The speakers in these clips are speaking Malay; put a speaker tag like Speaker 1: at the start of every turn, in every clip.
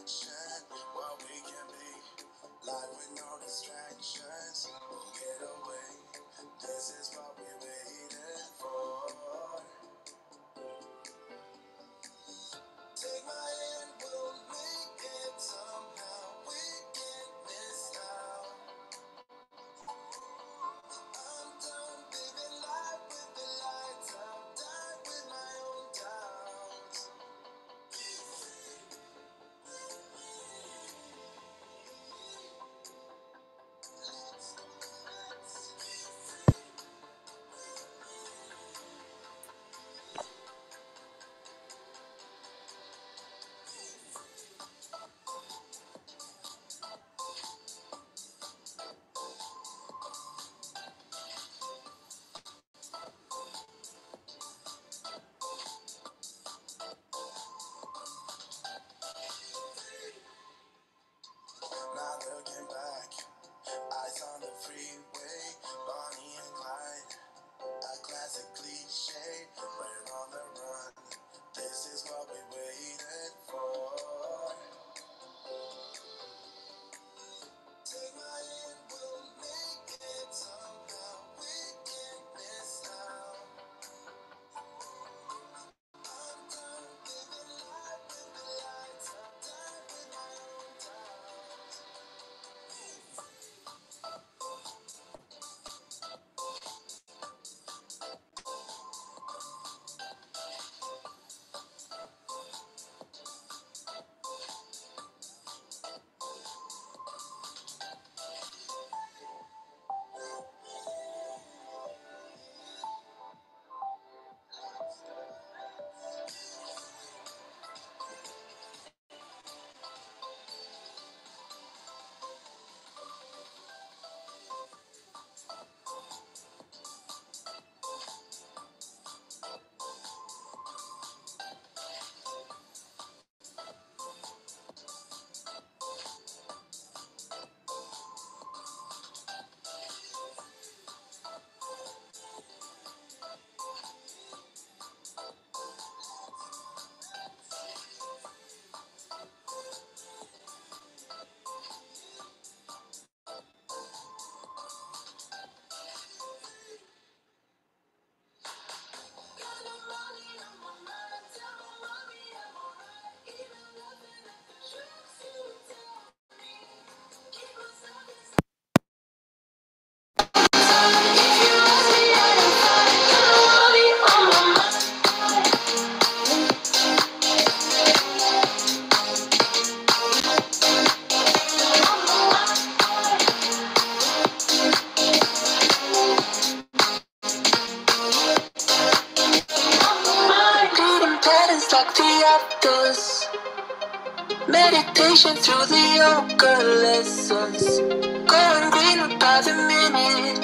Speaker 1: Meditation through the yoga lessons, going greener by the minute.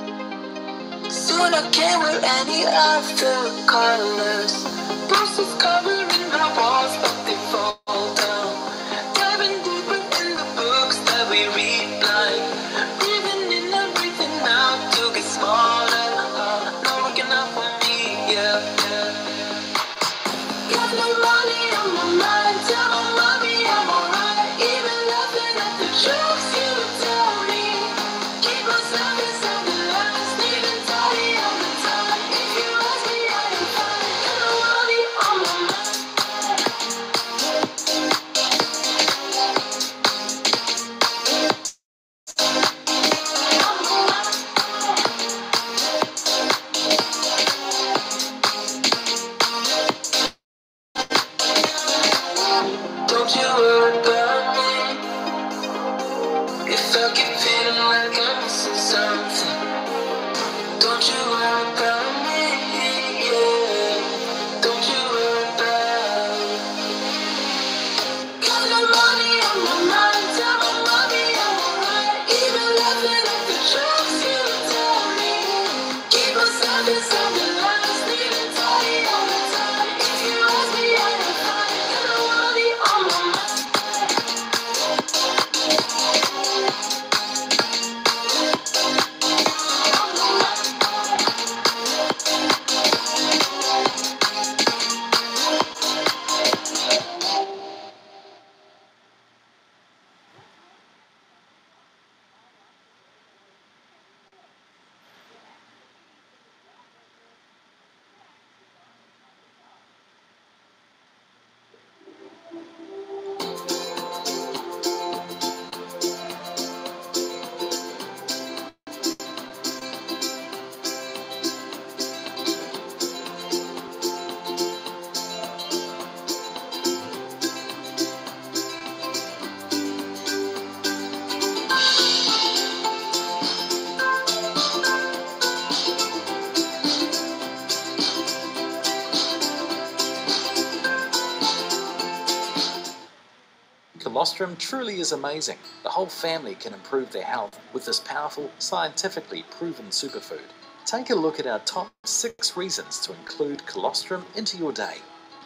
Speaker 1: Soon I can't wear any other colors. Bruises covering my walls, but they fall down. Diving deeper in the books that we read blind. Breathing in and breathing out to get smarter. Not working out for me, yeah. Got no money on my mind, tell my mommy I'm alright. Even laughing at the jokes you tell me. Keep myself inside the lines, leaving tidy all the time. If you ask me, I am fine. Got no money on my mind.
Speaker 2: Colostrum truly is amazing. The whole family can improve their health with this powerful, scientifically proven superfood. Take a look at our top 6 reasons to include colostrum into your day.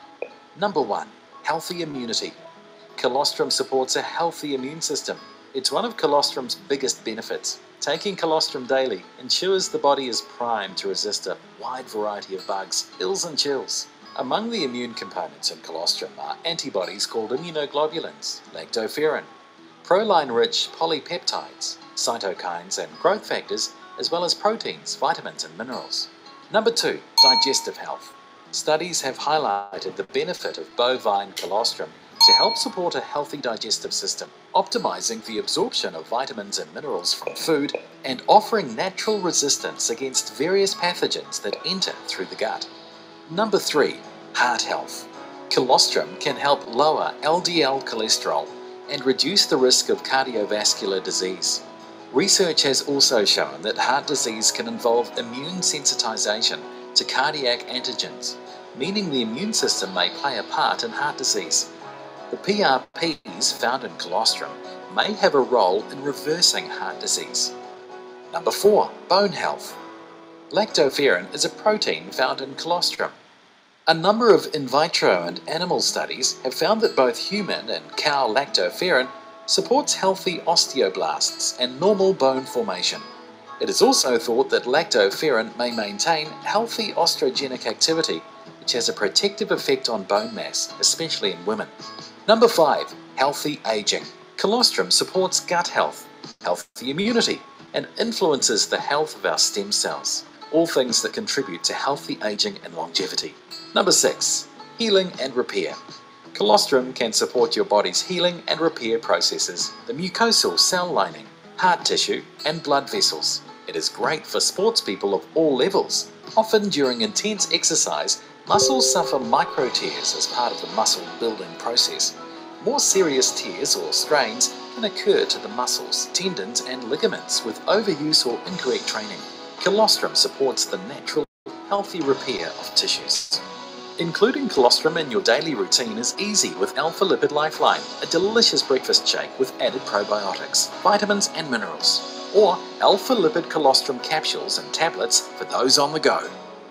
Speaker 2: Number 1. Healthy immunity. Colostrum supports a healthy immune system. It's one of colostrum's biggest benefits. Taking colostrum daily ensures the body is primed to resist a wide variety of bugs, ills and chills. Among the immune components in colostrum are antibodies called immunoglobulins, lactoferrin, proline-rich polypeptides, cytokines and growth factors, as well as proteins, vitamins and minerals. Number 2. Digestive health. Studies have highlighted the benefit of bovine colostrum to help support a healthy digestive system, optimizing the absorption of vitamins and minerals from food and offering natural resistance against various pathogens that enter through the gut. Number 3. Heart health. Colostrum can help lower LDL cholesterol and reduce the risk of cardiovascular disease. Research has also shown that heart disease can involve immune sensitization to cardiac antigens, meaning the immune system may play a part in heart disease. The PRPs found in colostrum may have a role in reversing heart disease. Number 4. Bone health. Lactoferrin is a protein found in colostrum. A number of in vitro and animal studies have found that both human and cow lactoferrin supports healthy osteoblasts and normal bone formation. It is also thought that lactoferrin may maintain healthy osteogenic activity, which has a protective effect on bone mass, especially in women. Number 5. Healthy aging. Colostrum supports gut health, healthy immunity, and influences the health of our stem cells, all things that contribute to healthy aging and longevity. Number 6. Healing and repair. Colostrum can support your body's healing and repair processes, the mucosal cell lining, heart tissue, and blood vessels. It is great for sports people of all levels. Often during intense exercise, muscles suffer micro tears as part of the muscle building process. More serious tears or strains can occur to the muscles, tendons, and ligaments with overuse or incorrect training. Colostrum supports the natural, healthy repair of tissues. Including colostrum in your daily routine is easy with Alpha Lipid Lifeline, a delicious breakfast shake with added probiotics, vitamins and minerals, or Alpha Lipid Colostrum capsules and tablets for those on the go.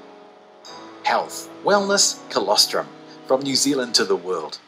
Speaker 2: Health, wellness, colostrum, from New Zealand to the world.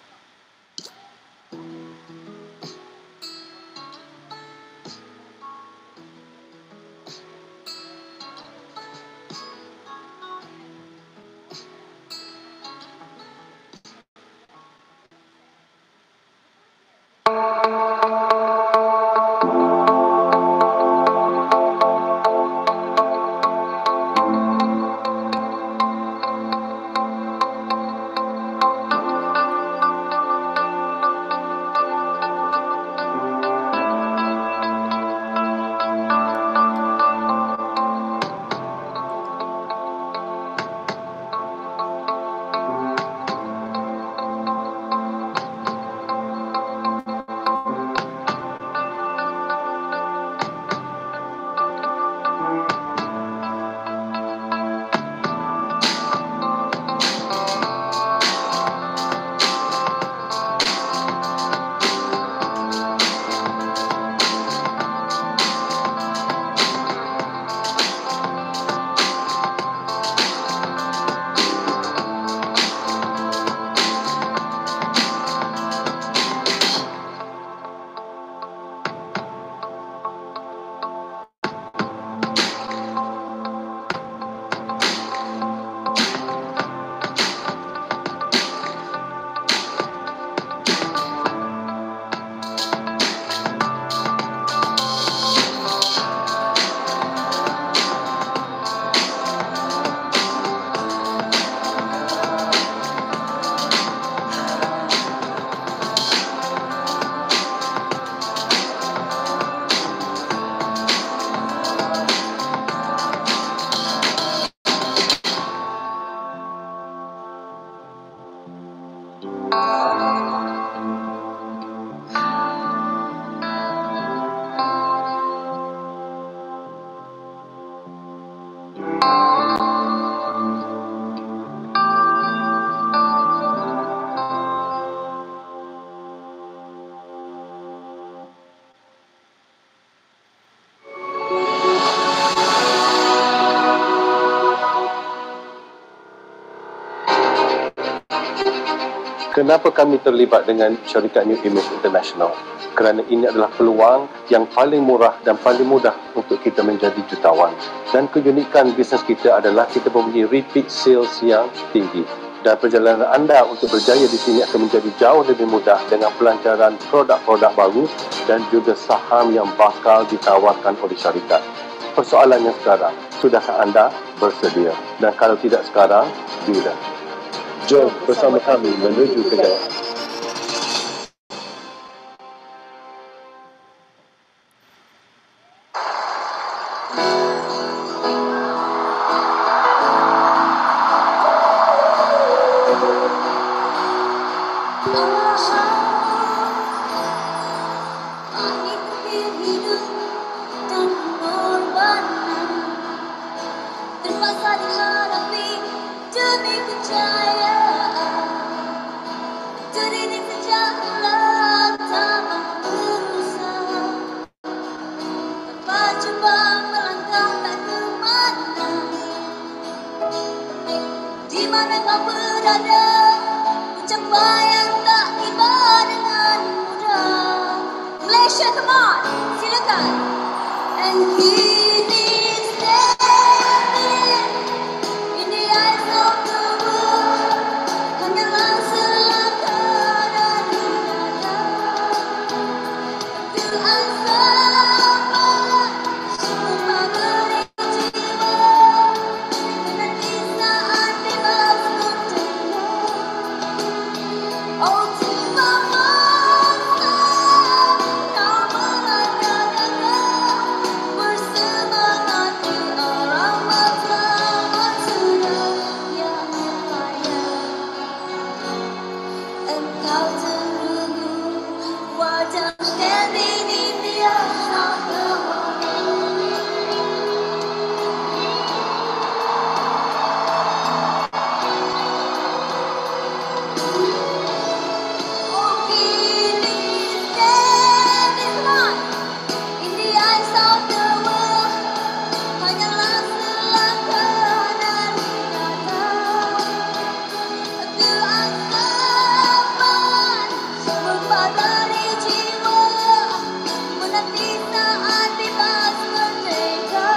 Speaker 3: Kenapa kami terlibat dengan syarikat New Image International? Kerana ini adalah peluang yang paling murah dan paling mudah untuk kita menjadi jutawan. Dan keunikan bisnes kita adalah kita mempunyai repeat sales yang tinggi. Dan perjalanan anda untuk berjaya di sini akan menjadi jauh lebih mudah dengan pelancaran produk-produk baru dan juga saham yang bakal ditawarkan oleh syarikat. Persoalannya sekarang, sudahkah anda bersedia? Dan kalau tidak sekarang, bila? Jom bersama kami menuju ke jaya.
Speaker 1: Terpaksa dihadapi demi kejayaan. Terdidik sejak tak berusaha. Tanpa coba melangkah tak kemana. Di mana kau berada, pencapaian tak tiba dengan mudah. Malaysia, come on, silakan. And kini standing in the eyes of the world, hanyalah selangkah dari kata. Doa sabar, semua beri jiwa, menanti saat bebas merdeka. Oh tiba masa kau melangkah gagah, bersemangat di arah matlamat sudah yang raya. Engkau terhubung, wajah standing in the eyes of the world. Oh kini standing, come on, in the eyes of the world, hanyalah selangkah dari kata. Doa sabar, membadari jiwa, menanti saat bebas merdeka.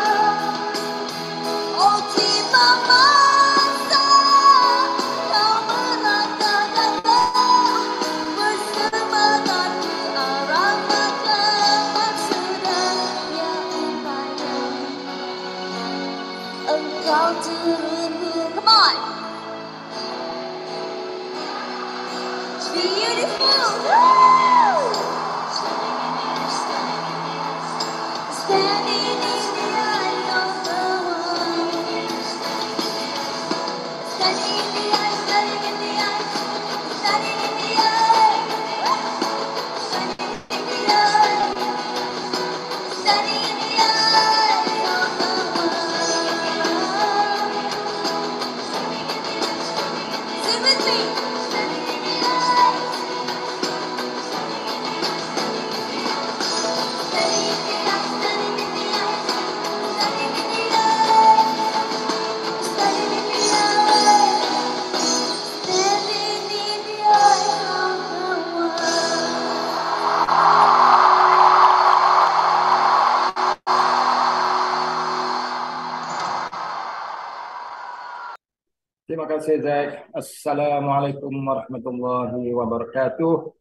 Speaker 1: Oh tiba masa kau melangkah gagah, bersemangat di arah matlamat sudah yang raya. Engkau terhubung, come on. Beautiful. Woo! Standing in the eyes of the world. Standing in the eyes, standing in the eyes, standing in the eyes. Standing in the eyes, standing in the eyes of the world. Sing with me. Standing in the eyes. Standing in the eyes, standing in the eyes, standing in the eyes, standing in the eyes, standing in the eyes of the world.
Speaker 4: Terima kasih Zack. Assalamualaikum warahmatullahi wabarakatuh.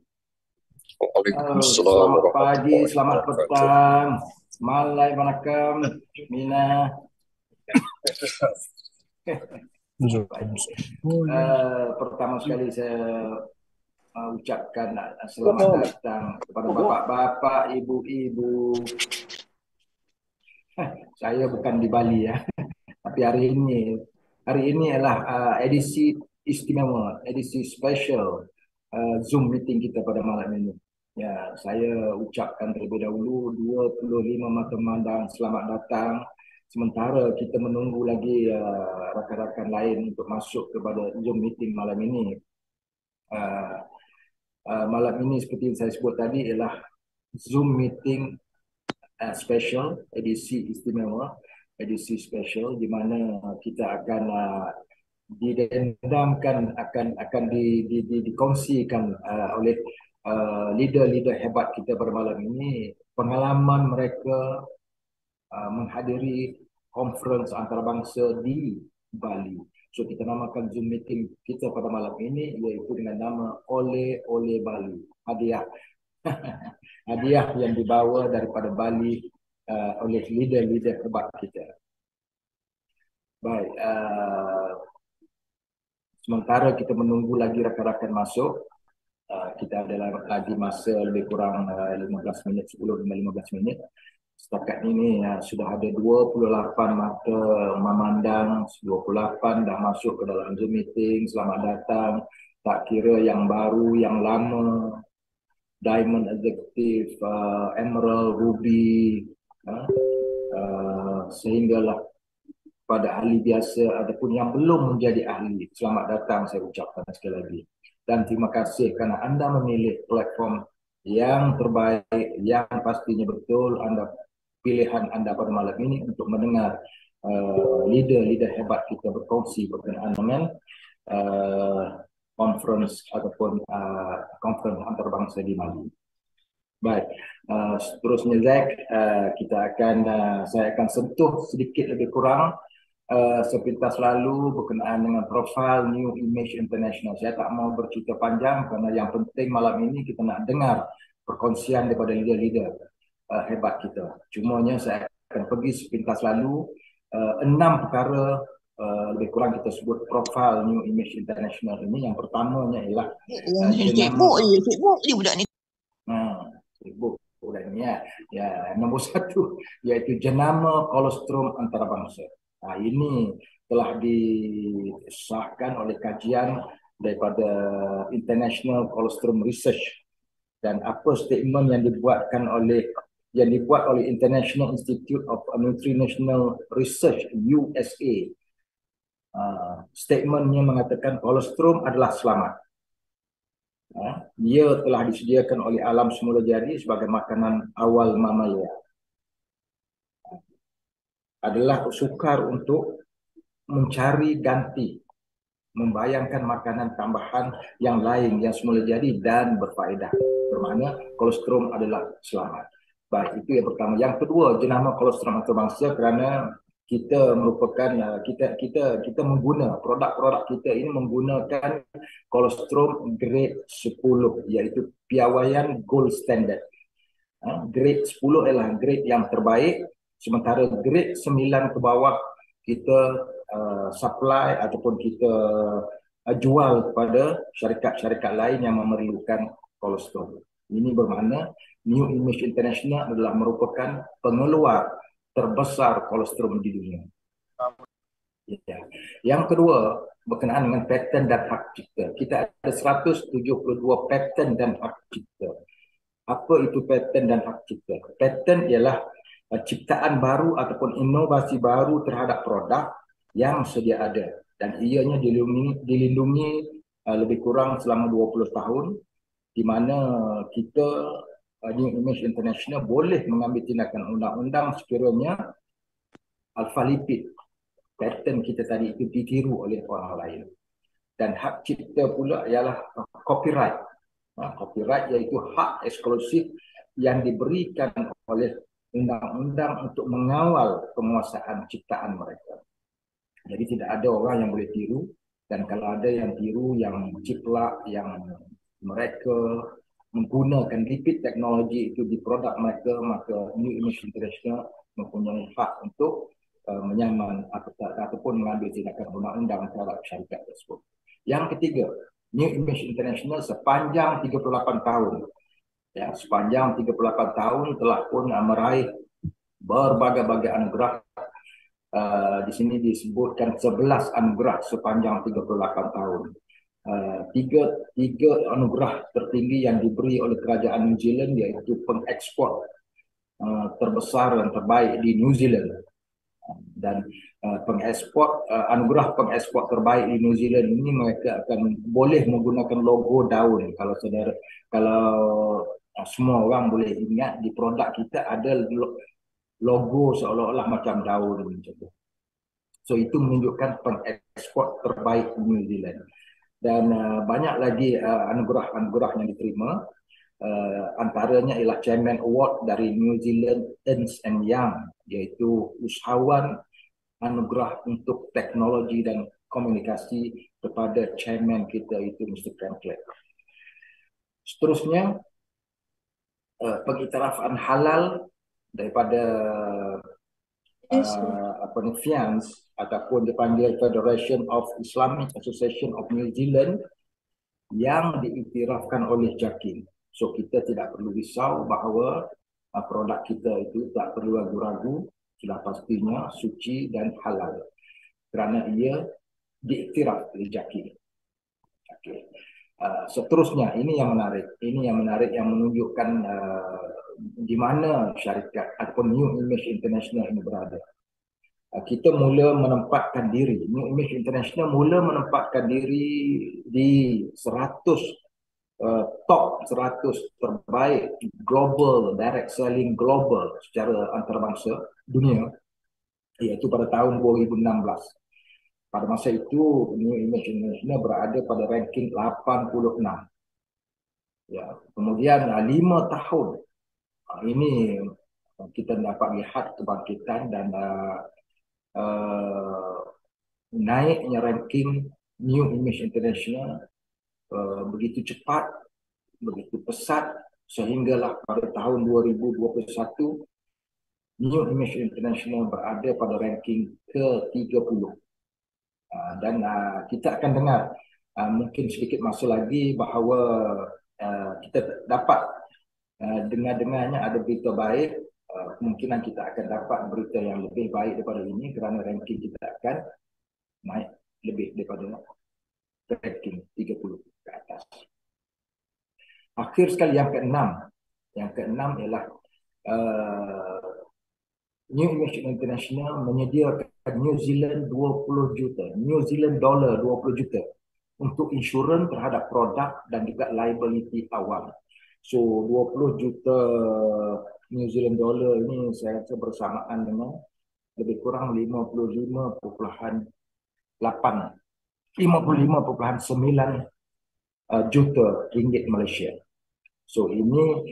Speaker 4: Selamat pagi, selamat petang, malai vanakkam, Mina. Pertama sekali saya ucapkan selamat datang kepada bapak-bapak, ibu-ibu. Saya bukan di Bali ya, tapi hari ini adalah edisi istimewa, edisi special Zoom meeting kita pada malam ini. Ya, saya ucapkan terlebih dahulu 25 mata memandang selamat datang. Sementara kita menunggu lagi rakan-rakan lain untuk masuk kepada Zoom meeting malam ini. Malam ini seperti yang saya sebut tadi ialah Zoom meeting special, edisi istimewa, edisi special di mana kita akan didendamkan, akan dikongsikan oleh leader-leader hebat kita pada malam ini, pengalaman mereka menghadiri conference antarabangsa di Bali. So kita namakan Zoom meeting kita pada malam ini iaitu dengan nama Ole Ole Bali. Hadiah. Hadiah yang dibawa daripada Bali oleh leader-leader hebat kita. Baik, sementara kita menunggu lagi rakan-rakan masuk, kita ada lagi masa lebih kurang 15 minit, 10-15 minit. Setakat ini sudah ada 28 mata memandang, 28 dah masuk ke dalam Zoom meeting. Selamat datang. Tak kira yang baru, yang lama, Diamond Executive, Emerald, Ruby, sehinggalah pada ahli biasa ataupun yang belum menjadi ahli. Selamat datang saya ucapkan sekali lagi. Dan terima kasih kerana anda memilih platform yang terbaik, yang pastinya betul pilihan anda pada malam ini untuk mendengar leader-leader hebat kita berkongsi berkenaan dengan conference ataupun conference antarabangsa di Bali. Baik, seterusnya Zack, saya akan sentuh sedikit lebih kurang sepintas lalu berkenaan dengan profil New Image International. Saya tak mau bercerita panjang kerana yang penting malam ini kita nak dengar perkongsian daripada leader-leader hebat kita. Cumanya saya akan pergi sepintas lalu 6 perkara lebih kurang kita sebut profil New Image International ini. Yang pertamanya ialah
Speaker 1: sibuk je budak ni.
Speaker 4: Sibuk budak ni ya. Nombor 1 iaitu jenama kolostrum antarabangsa. Ini telah disahkan oleh kajian daripada International Colostrum Research, dan apa statement yang dibuat oleh International Institute of Nutritional Research USA. Statementnya mengatakan kolostrum adalah selamat. Dia telah disediakan oleh alam semula jadi sebagai makanan awal mamalia. Adalah sukar untuk mencari ganti, membayangkan makanan tambahan yang lain yang semula jadi dan berfaedah. Bermakna kolostrum adalah selamat. Baik, itu yang pertama. Yang kedua, jenama kolostrum antarabangsa kerana kita merupakan kita mengguna produk-produk kita ini menggunakan kolostrum grade 10, iaitu piawaian gold standard. Grade 10 adalah grade yang terbaik, sementara grade 9 ke bawah kita supply ataupun kita jual kepada syarikat-syarikat lain yang memerlukan kolostrum. Ini bermakna New Image International adalah merupakan pengeluar terbesar kolostrum di dunia. Ya. Yang kedua, berkenaan dengan paten dan hak cipta. Kita ada 172 paten dan hak cipta. Apa itu paten dan hak cipta? Paten ialah ciptaan baru ataupun inovasi baru terhadap produk yang sedia ada, dan ianya dilindungi lebih kurang selama 20 tahun, di mana kita New Image International boleh mengambil tindakan undang-undang sekiranya alfa lipid paten kita tadi itu ditiru oleh orang lain. Dan hak cipta pula ialah copyright. Copyright iaitu hak eksklusif yang diberikan oleh undang-undang untuk mengawal penguasaan ciptaan mereka. Jadi tidak ada orang yang boleh tiru, dan kalau ada yang tiru, yang ciplak, yang mereka menggunakan lipid teknologi itu di produk mereka, maka New Image International mempunyai hak untuk menyaman ataupun mengambil tindakan undang-undang terhadap syarikat tersebut. Yang ketiga, New Image International sepanjang 38 tahun sepanjang 38 tahun telah pun meraih berbagai-bagai anugerah. Di sini disebutkan 11 anugerah sepanjang 38 tahun. Tiga anugerah tertinggi yang diberi oleh kerajaan New Zealand iaitu pengekspor terbesar dan terbaik di New Zealand. Dan anugerah pengekspor terbaik di New Zealand ini mereka akan boleh menggunakan logo daun. Kalau semua orang boleh ingat, di produk kita ada logo seolah-olah macam daun macam tu. So itu menunjukkan pengekspor terbaik New Zealand. Dan banyak lagi anugerah-anugerah yang diterima. Antaranya ialah Chairman Award dari New Zealand Ernst and Young, iaitu usahawan anugerah untuk teknologi dan komunikasi kepada chairman kita itu Mr. Franklin. Seterusnya, pengiktirafan halal daripada FIANZ ataupun dipanggil Federation of Islamic Association of New Zealand yang diiktirafkan oleh JAKIM. So kita tidak perlu risau bahawa produk kita itu tak perlu ragu-ragu, sudah pastinya suci dan halal kerana ia diiktiraf oleh JAKIM. Okay. Seterusnya, ini yang menarik yang menunjukkan di mana syarikat ataupun New Image International ini berada. Kita mula menempatkan diri, New Image International mula menempatkan diri di 100 top 100 terbaik global, direct selling global secara antarabangsa dunia, iaitu pada tahun 2016. Pada masa itu New Image International berada pada ranking 86. Ya, kemudian 5 tahun ini kita dapat lihat kebangkitan dan naiknya ranking New Image International begitu cepat, begitu pesat, sehinggalah pada tahun 2021 New Image International berada pada ranking ke-30. Dan kita akan dengar mungkin sedikit masa lagi bahawa kita dapat dengar-dengarnya ada berita baik. Kemungkinan kita akan dapat berita yang lebih baik daripada ini kerana ranking kita akan naik lebih daripada ranking 30 ke atas. Akhir sekali yang keenam. Yang keenam ialah New Image International menyediakan New Zealand 20 juta, New Zealand dollar 20 juta untuk insurans terhadap produk dan juga liability awam. So 20 juta New Zealand dollar ini saya rasa bersamaan dengan lebih kurang 55.9 juta ringgit Malaysia. So ini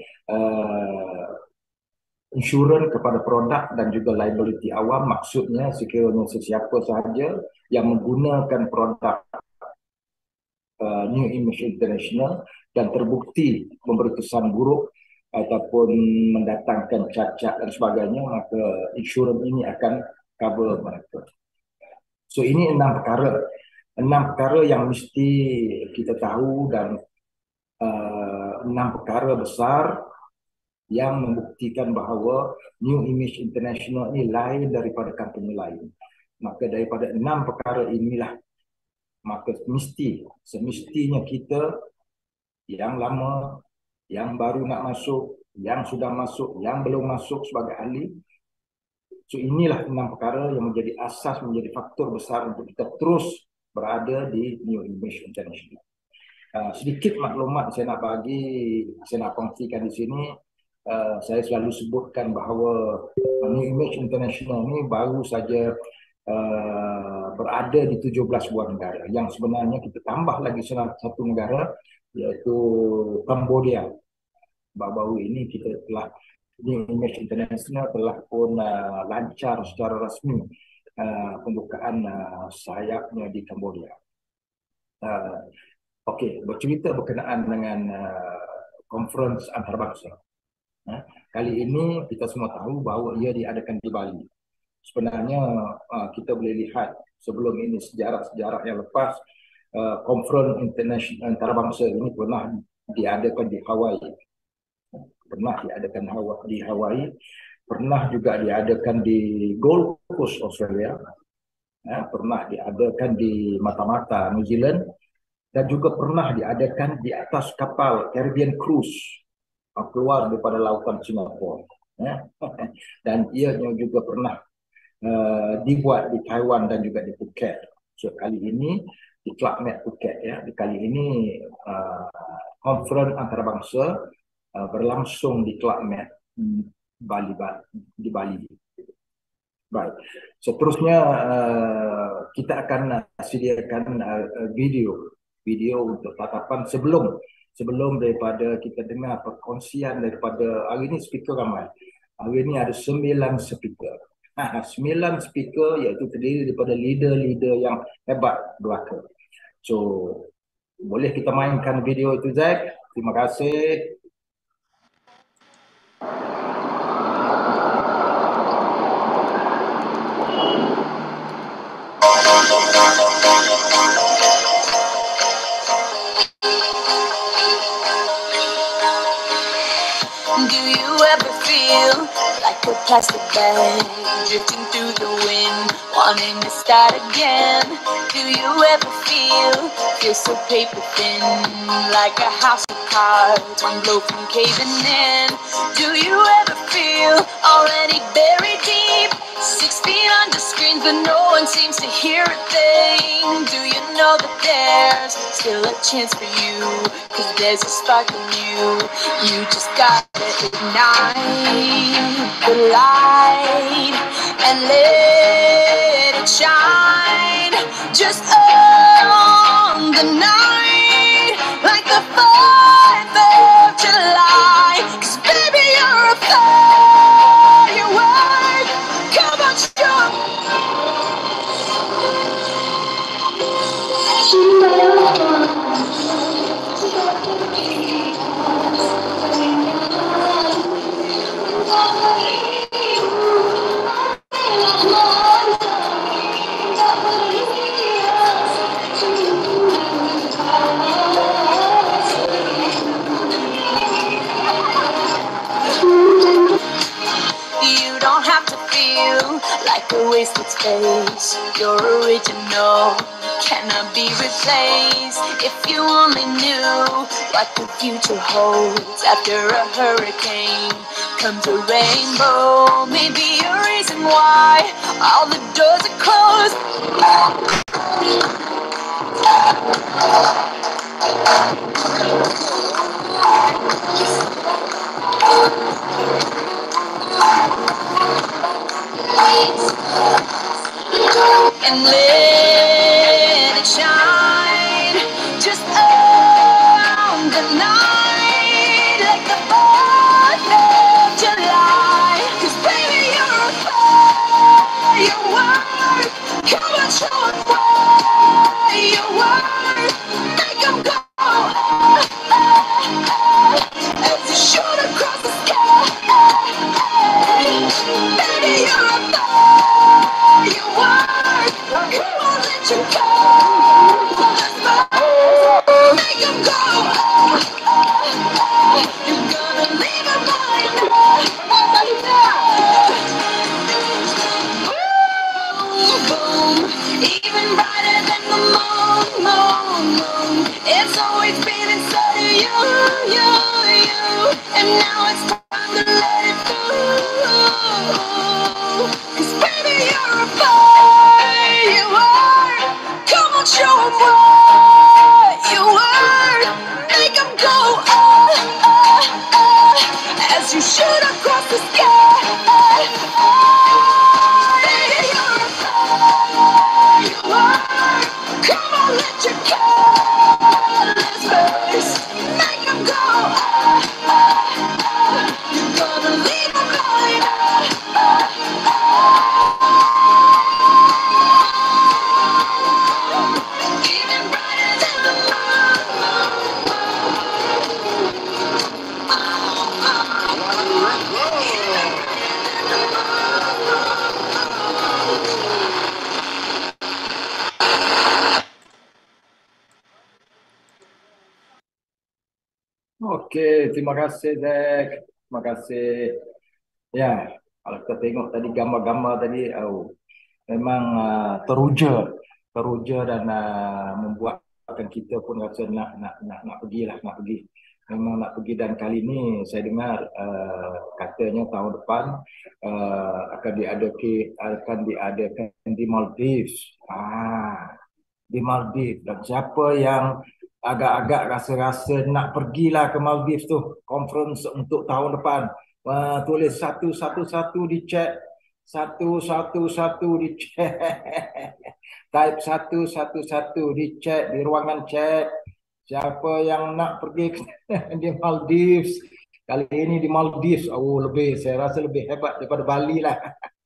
Speaker 4: insurans kepada produk dan juga liability awam, maksudnya sekiranya sesiapa sahaja yang menggunakan produk New Image International dan terbukti memberi kesan buruk ataupun mendatangkan cacat dan sebagainya, maka insurans ini akan cover mereka. So ini 6 perkara. 6 perkara yang mesti kita tahu dan 6 perkara besar yang membuktikan bahawa New Image International ini lain daripada company lain. Maka daripada 6 perkara inilah, maka semestinya kita yang lama, yang baru nak masuk, yang sudah masuk, yang belum masuk sebagai ahli. So inilah 6 perkara yang menjadi asas, menjadi faktor besar untuk kita terus berada di New Image International. Sedikit maklumat saya nak kongsikan di sini. Saya selalu sebutkan bahawa New Image International ini baru saja berada di 17 buah negara. Yang sebenarnya kita tambah lagi satu negara, iaitu Cambodia. Baru-baru ini kita telah, New Image International telah pun lancar secara rasmi pembukaan sayapnya di Cambodia. Okey, bercerita berkenaan dengan conference antarabangsa. Kali ini kita semua tahu bahawa ia diadakan di Bali. Sebenarnya kita boleh lihat sebelum ini sejarah-sejarah yang lepas, conference international antarabangsa ini pernah diadakan di Hawaii. Pernah juga diadakan di Gold Coast Australia, pernah diadakan di mata-mata New Zealand, dan juga pernah diadakan di atas kapal Caribbean Cruise keluar daripada lautan Singapura. Dan ia juga pernah dibuat di Taiwan dan juga di Phuket. So kali ini di Club Med Phuket, kali ini conference antarabangsa berlangsung di Club Med di Bali. Baik. Seterusnya kita akan sediakan video untuk tatapan sebelum daripada kita dengar perkongsian daripada hari ini speaker ramai. Hari ini ada 9 speaker. 9 speaker iaitu terdiri daripada leader-leader yang hebat belaka. So, boleh kita mainkan video itu, Zack? Terima kasih.
Speaker 1: Do you ever feel like a plastic bag drifting through the wind, wanting to start again? Do you ever feel so paper thin, like a house of cards, one blow from caving in? Do you ever feel already buried deep, 6 feet under screens, but no one seems to hear a thing? Do you know that there's still a chance for you? 'Cause there's a spark in you. You just gotta ignite the light and let it shine. Just on the night, like the 4th of July. 'Cause baby, you're a firework. Come on, show. You don't have to feel like a wasted space. You're original, cannot be replaced. If you only knew what the future holds. After a hurricane comes a rainbow. Maybe a reason why all the doors are closed. And let it shine, just on the night, like the 4th of July. 'Cause baby, you're a firework. Come on, show 'em where you work. Make 'em go as you shoot across the sky. Baby, you're a firework. Come on, let you go. Make 'em go. You're gonna leave 'em behind. Boom, even brighter than the moon. It's always been inside of you. And now it's time to let it go. 'Cause baby, you're a firework. Come on, show 'em what you were. Make 'em go as you shoot across the sky. Baby, you're a firework. Come on, let your colors burst. Make 'em go. You're gonna leave 'em behind. Even brighter than the
Speaker 4: Okey, terima kasih, Zack. Terima kasih. Ya, kalau kita tengok tadi gambar-gambar tadi, memang teruja dan membuatkan kita pun rasa nak pergilah, nak pergi. Memang nak pergi, dan kali ini saya dengar katanya tahun depan akan diadakan di Maldives. Di Maldives, dan siapa yang agak-agak rasa-rasa nak pergilah ke Maldives tu, conference untuk tahun depan, tulis satu di chat. satu dicek. Type 111 dicek di ruangan chat. Siapa yang nak pergi di Maldives? Kali ini di Maldives. Oh, saya rasa lebih hebat daripada Bali lah.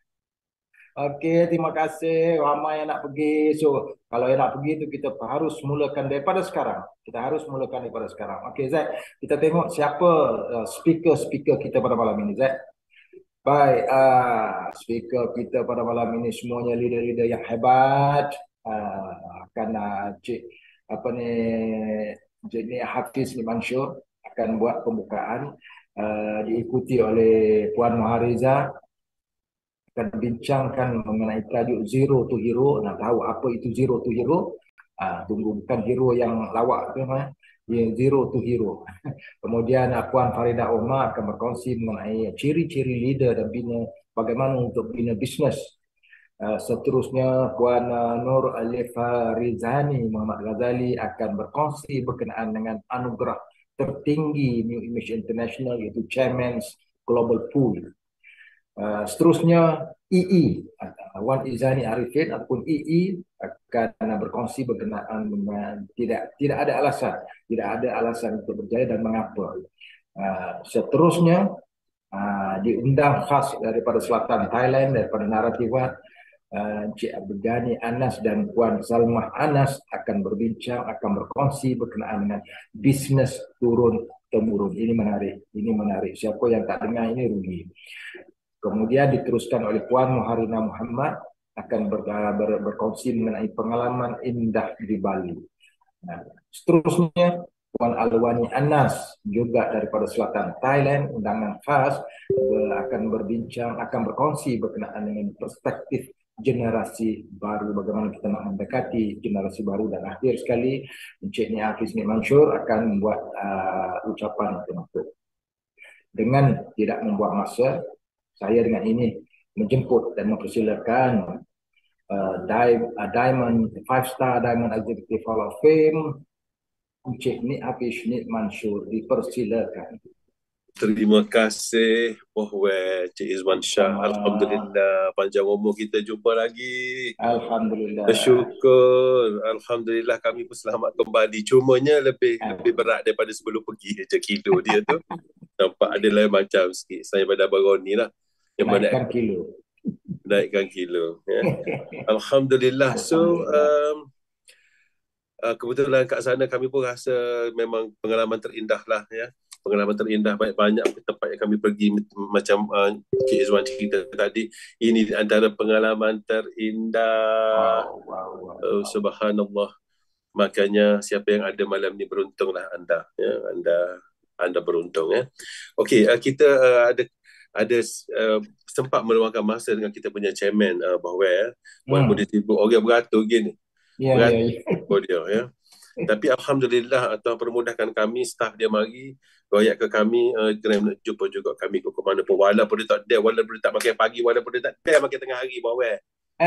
Speaker 4: Okey, terima kasih. Ramai yang nak pergi. So, kalau yang nak pergi itu kita harus mulakan daripada sekarang. Kita harus mulakan daripada sekarang. Okey, Zaid. Kita tengok siapa speaker kita pada malam ini, Zaid. Baik, speaker kita pada malam ini semuanya leader-leader yang hebat. Akan Cik apa ni Cik ni Hafiz ni Mansur akan buat pembukaan, diikuti oleh Puan Mahariza akan bincangkan mengenai tajuk Zero to Hero. Nak tahu apa itu Zero to Hero? Tunggu, bukan hero yang lawak tu, Zero to Hero. Kemudian Puan Farida Omar akan berkongsi mengenai ciri-ciri leader dan bagaimana untuk bina bisnes. Seterusnya Puan Nur Alifa Rizani Muhammad Ghazali akan berkongsi berkenaan dengan anugerah tertinggi New Image International, iaitu Chairman's Global Pool. Seterusnya II Wan Izani Arifin ataupun II akan berkongsi berkenaan dengan tidak ada alasan untuk berjaya dan mengapa. Seterusnya diundang khas daripada selatan Thailand, daripada Narathibat, Encik Abdul Ghani Anas dan Puan Salmah Anas akan berbincang, akan berkongsi berkenaan dengan bisnes turun temurun. Ini menarik. Siapa yang tak dengar ini rugi. Kemudian diteruskan oleh Puan Muharina Muhammad akan berkongsi mengenai pengalaman indah di Bali. Seterusnya Puan Alwani Anas juga daripada selatan Thailand, undangan khas, akan berkongsi berkenaan dengan perspektif generasi baru, bagaimana kita nak mendekati generasi baru. Dan akhir sekali Encik Ni Hafiz Ni Mansur akan membuat ucapan penutup. Dengan tidak membuang masa, saya dengan ini menjemput dan mempersilakan Diamond 5-star Diamond Executive Hall of Fame Encik Ni Hafiz Ni Mansur, dipersilakan.
Speaker 5: Terima kasih Cik Izwan Shah. Alhamdulillah, panjang umur kita jumpa lagi.
Speaker 4: Alhamdulillah.
Speaker 5: Bersyukur. Alhamdulillah kami pun selamat kembali. Cumanya lebih berat daripada sebelum pergi je kilo dia tu. Nampak ada lain macam sikit. Saya pada Abang ni lah.
Speaker 4: Naikkan kilo.
Speaker 5: Ya. Alhamdulillah. So, kebetulan kat sana kami pun rasa memang pengalaman terindah lah ya. Pengalaman terindah, banyak tempat yang kami pergi, macam Cik Izwan cerita tadi. Ini antara pengalaman terindah. Wow. Subhanallah. Makanya siapa yang ada malam ni beruntunglah anda ya. Anda beruntung ya. Okey, kita ada sempat meluangkan masa dengan kita punya chairman Bahwer, walaupun dia sibuk orang beratur gini. Beratur dia ya. Tapi alhamdulillah Tuhan permudahkan kami, staf dia mari royak ke kami, Graham nak jumpa juga kami ke mana pun, walaupun dia tak ada, walaupun dia tak makan pagi, walaupun dia tak ada makan tengah hari, Bahwer.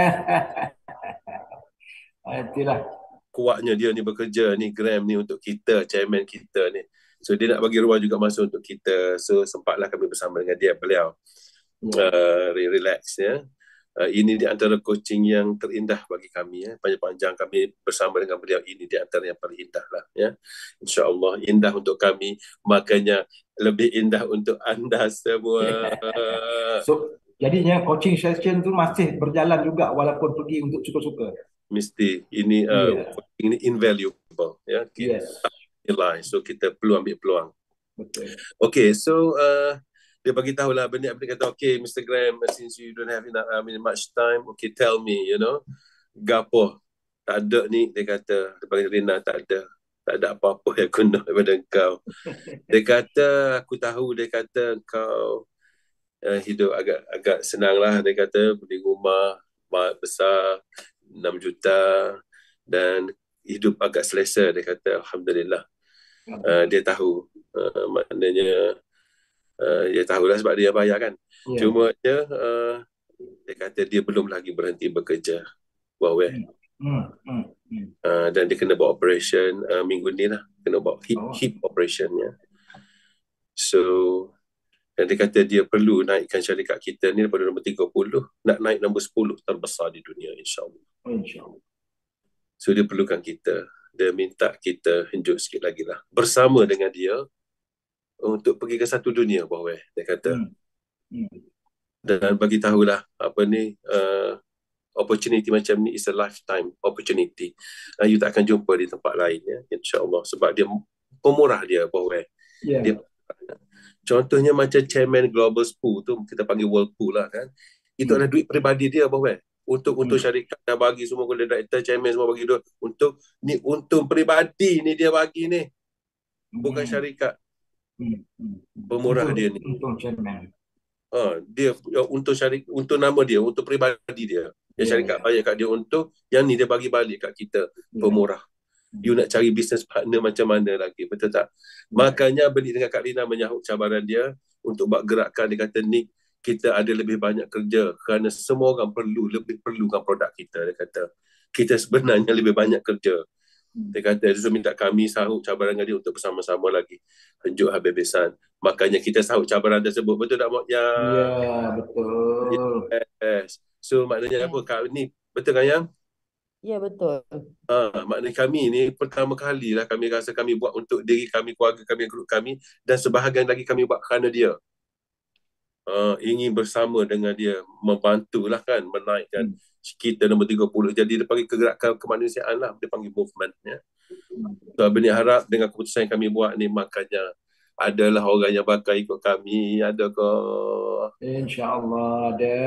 Speaker 4: Itulah
Speaker 5: kuatnya dia ni bekerja ni, Graham ni, untuk kita, chairman kita ni. So dia nak bagi ruang juga masa untuk kita. So sempatlah kami bersama dengan beliau relax ya. Ini di antara coaching yang terindah bagi kami ya. Panjang-panjang kami bersama dengan beliau, ini di antara yang paling indah lah ya. InsyaAllah indah untuk kami, makanya lebih indah untuk anda semua.
Speaker 4: So jadinya coaching session tu masih berjalan juga walaupun pergi untuk suka-suka.
Speaker 5: Mesti ini ini invaluable ya. Yes. So kita perlu ambil peluang.
Speaker 4: Betul.
Speaker 5: Okay, so dia bagi tahulah benda, dia kata, okay Mr. Graham, since you don't have enough, much time, okay, tell me, gapo tak ada ni, dia kata, dia panggil Rina, tak ada apa-apa yang guna daripada engkau. Dia kata, aku tahu, dia kata engkau hidup agak senang lah, dia kata beli rumah besar 6 juta dan hidup agak selesa, dia kata alhamdulillah. Dia tahu, maknanya dia tahulah sebab dia bayar kan. Cuma dia kata dia belum lagi berhenti bekerja. Dan dia kena buat operation minggu ni lah, kena buat hip operation ya. So Dan dia kata dia perlu naikkan syarikat kita ni daripada nombor 30 nak naik nombor 10 terbesar di dunia, insyaAllah.
Speaker 4: InsyaAllah.
Speaker 5: So dia perlukan kita. Dia minta kita henjuk sikit lagi lah bersama dengan dia untuk pergi ke satu dunia, bawah dia kata. Dan bagi tahulah apa ni, opportunity macam ni is a lifetime opportunity. You tak akan jumpa di tempat lain, ya, insyaAllah, sebab dia pemurah dia, bawah. Dia, contohnya macam chairman Global Spool tu, kita panggil Whirlpool lah kan, itu adalah duit peribadi dia, bawah. Untuk syarikat dah bagi semua, kepada director, chairman semua bagi duit. Untuk ni untung peribadi ni dia bagi ni, bukan syarikat. Pemurah dia ni.
Speaker 4: Untung chairman.
Speaker 5: Dia untuk syarikat, untuk nama dia, untuk peribadi dia. Yang syarikat bayar kat dia untuk, yang ni dia bagi balik kat kita, pemurah. You nak cari business partner macam mana lagi, betul tak? Makanya Benik dengan Kak Lina menyahut cabaran dia untuk buat gerakan. Dia kata, Nick, kita ada lebih banyak kerja kerana semua orang lebih perlukan produk kita. Dia kata, kita sebenarnya lebih banyak kerja. Dia kata, dia minta kami sahut cabaran dia untuk bersama-sama lagi henjuk habis-habisan. Makanya kita sahut cabaran tersebut. Betul tak, Mak?
Speaker 4: Ya, betul.
Speaker 5: Yes. So maknanya apa, Kak ni? Betul kan, Yang?
Speaker 6: Ya, betul.
Speaker 5: Maknanya kami ni pertama kali lah kami rasa kami buat untuk diri kami, keluarga kami, grup kami, dan sebahagian lagi kami buat kerana dia. Ingin bersama dengan dia membantulah kan menaikkan kita nombor 30. Jadi dia panggil kegerakan kemanusiaan lah, dia panggil movement, ya. So Benik harap dengan keputusan yang kami buat ni, makanya adalah orang yang bakal ikut kami, ada ke?
Speaker 4: InsyaAllah ada.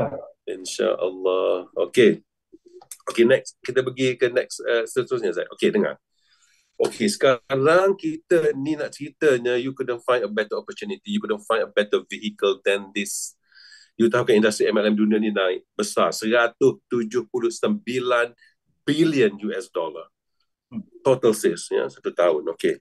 Speaker 5: InsyaAllah. Okay, next. Kita pergi ke next seterusnya, Zai. Okay, dengar. Okay, sekarang kita ni nak ceritanya, you couldn't find a better opportunity, you couldn't find a better vehicle than this. You tahu kan industri MLM dunia ni naik besar, 179 billion US dollar. Total sales, ya, satu tahun. Okay.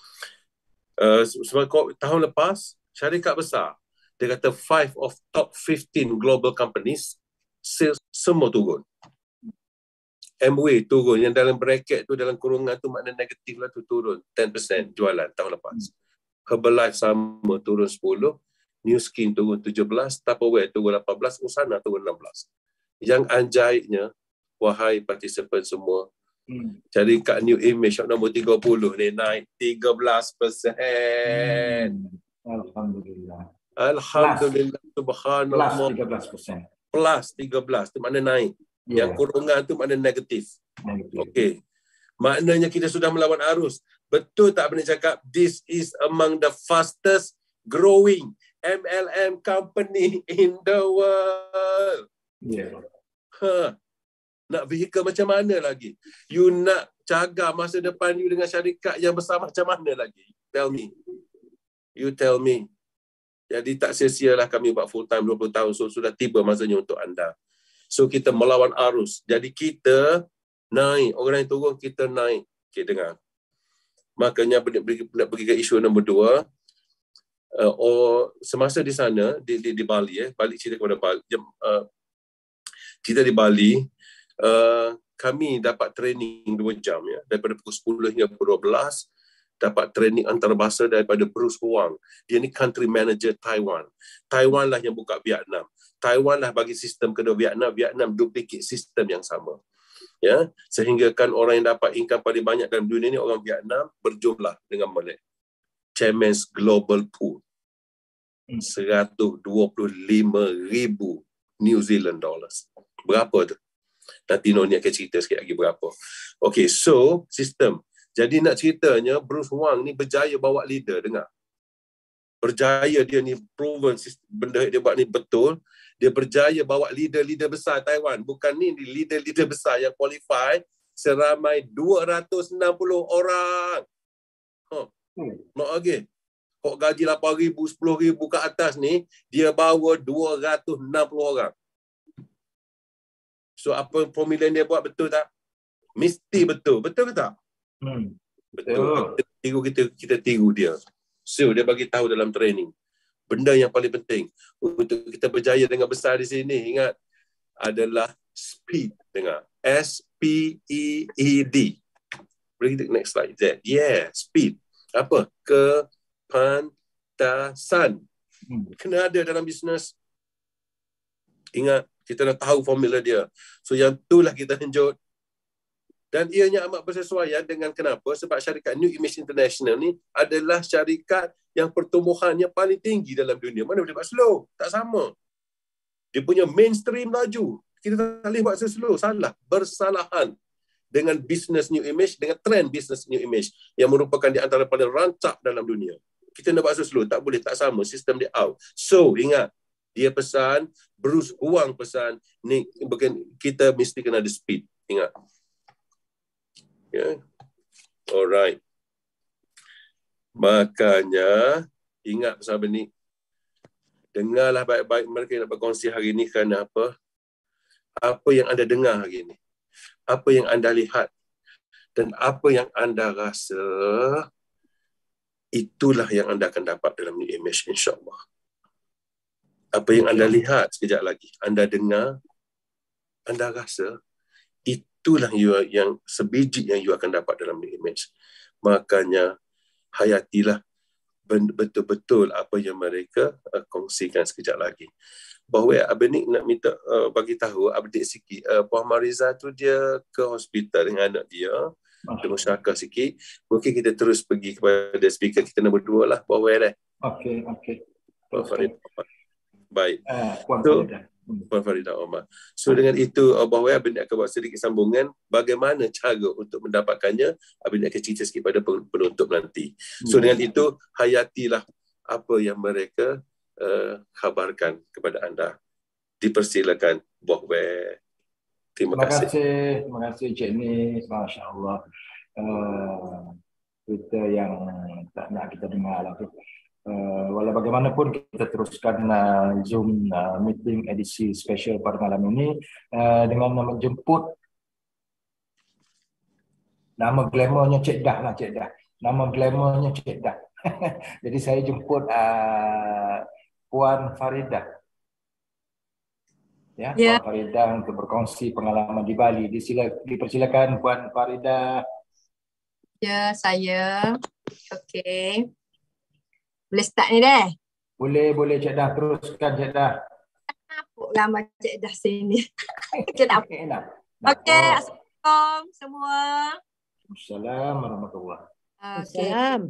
Speaker 5: Sebab tahun lepas, syarikat besar, dia kata 5 of top 15 global companies, sales semua turun. Amway turun, yang dalam bracket tu, dalam kurungan tu makna negatif lah tu, turun 10% jualan tahun lepas. Herbalife sama, turun 10, New Skin turun 17, Tupperware turun 18, Usana turun 16. Yang anjaibnya, wahai participant semua, syarikat New Image nombor 30 ni naik 13%.
Speaker 4: Alhamdulillah.
Speaker 5: Alhamdulillah, subhanallah.
Speaker 4: Plus 13%.
Speaker 5: Plus 13, tu makna naik. Yang kurungan tu makna negatif. Okey. Maknanya kita sudah melawan arus. Betul tak Benik cakap, this is among the fastest growing MLM company in the world. Nak vehicle macam mana lagi? You nak jaga masa depan you dengan syarikat yang besar macam mana lagi? Tell me. You tell me. Jadi tak sia-sialah kami buat full time 20 tahun. So sudah tiba masanya untuk anda. So kita melawan arus. Jadi kita naik. Orang yang turun, kita naik. Okay, dengar. Makanya nak pergi ke isu nombor 2. Semasa di sana, di Bali, balik cerita kepada Bali. Cerita di Bali, kami dapat training 2 jam, ya, daripada pukul 10 hingga pukul 12. Dapat training antarabangsa daripada Bruce Huang. Dia ni country manager Taiwan. Taiwan lah yang buka Vietnam. Taiwan lah bagi sistem kedua Vietnam. Vietnam duplicate sistem yang sama. Ya, sehingga kan orang yang dapat income paling banyak dalam dunia ni orang Vietnam berjumlah dengan Malay. Chairman's Global Pool. 125,000 New Zealand dollars. Berapa tu? Nanti Noni akan cerita sikit lagi berapa. Okay, so sistem. Jadi nak ceritanya, Bruce Huang ni berjaya bawa leader, dengar. Berjaya dia ni, proven benda dia buat ni betul. Dia berjaya bawa leader-leader besar Taiwan. Bukan ni leader-leader besar yang qualify seramai 260 orang. Nak lagi. Kok gaji 8,000, 10,000 ke atas ni, dia bawa 260 orang. So apa formula dia buat betul tak? Mesti betul. Betul ke tak? Betul. Kita tiru dia. So dia bagi tahu dalam training. Benda yang paling penting untuk kita berjaya dengan besar di sini, ingat, adalah speed. Dengar. S-P-E-E-D. Bring the next slide. Z. Yeah, speed. Apa? Kepantasan. Kena ada dalam bisnes. Ingat, kita dah tahu formula dia. So yang itulah kita henjut. Dan ianya amat bersesuaian dengan kenapa? Sebab syarikat New Image International ni adalah syarikat yang pertumbuhannya paling tinggi dalam dunia. Mana boleh buat slow? Tak sama. Dia punya mainstream laju. Kita tak boleh buat slow. Salah. Bersalahan dengan bisnes New Image, dengan trend bisnes New Image yang merupakan di antara paling rancak dalam dunia. Kita nak buat slow. Tak boleh. Tak sama. Sistem dia out. So, ingat. Dia pesan, Bruce Huang pesan, ni kita mesti kena ada speed. Ingat. Yeah. Alright. Makanya, ingat pasal ni. Dengarlah baik-baik mereka yang nak berkongsi hari ni kerana apa? Apa yang anda dengar hari ni? Apa yang anda lihat? Dan apa yang anda rasa, itulah yang anda akan dapat dalam New Image, insyaAllah. Apa yang anda lihat sekejap lagi, anda dengar, anda rasa, itulah yang sebiji yang you akan dapat dalam New Image. Makanya, hayatilah betul-betul apa yang mereka kongsikan sekejap lagi. Bahawa Abang Nik nak minta bagi tahu, update sikit. Puan Mariza tu dia ke hospital dengan anak dia. Dia masyarakat sikit. Mungkin kita terus pergi kepada speaker kita nombor 2 lah. Bahawa dah.
Speaker 4: Okey.
Speaker 5: Puan Farida. Baik.
Speaker 4: Puan
Speaker 5: So,
Speaker 4: Farida.
Speaker 5: Puan Farida Omar. So dengan itu, bahawa Abang Nik akan buat sedikit sambungan bagaimana cara untuk mendapatkannya. Abang Nik akan cerita sikit pada penutup nanti. So dengan itu, hayatilah apa yang mereka khabarkan kepada anda. Dipersilakan Bohwe. Terima kasih.
Speaker 4: Terima kasih Cik Nik. Masya Allah. Kita yang tak nak kita dengar lah tu. Walau bagaimanapun kita teruskan Zoom meeting edisi special pada malam ini dengan menjemput nama glamournya Cik Dah lah, Cik Dah. Nama glamournya Cik Dah. Jadi saya jemput Puan Farida. Ya, Puan Farida untuk berkongsi pengalaman di Bali. Dipersilakan Puan Farida.
Speaker 6: Ya, saya. Okey. Boleh start ni deh?
Speaker 4: Boleh Cik Dah, teruskan Cik Dah.
Speaker 6: Nampak gambar Cik Dah sini. Okey, tak apa. Okey, assalamualaikum semua.
Speaker 4: Assalamualaikum warahmatullahi.
Speaker 6: Okey.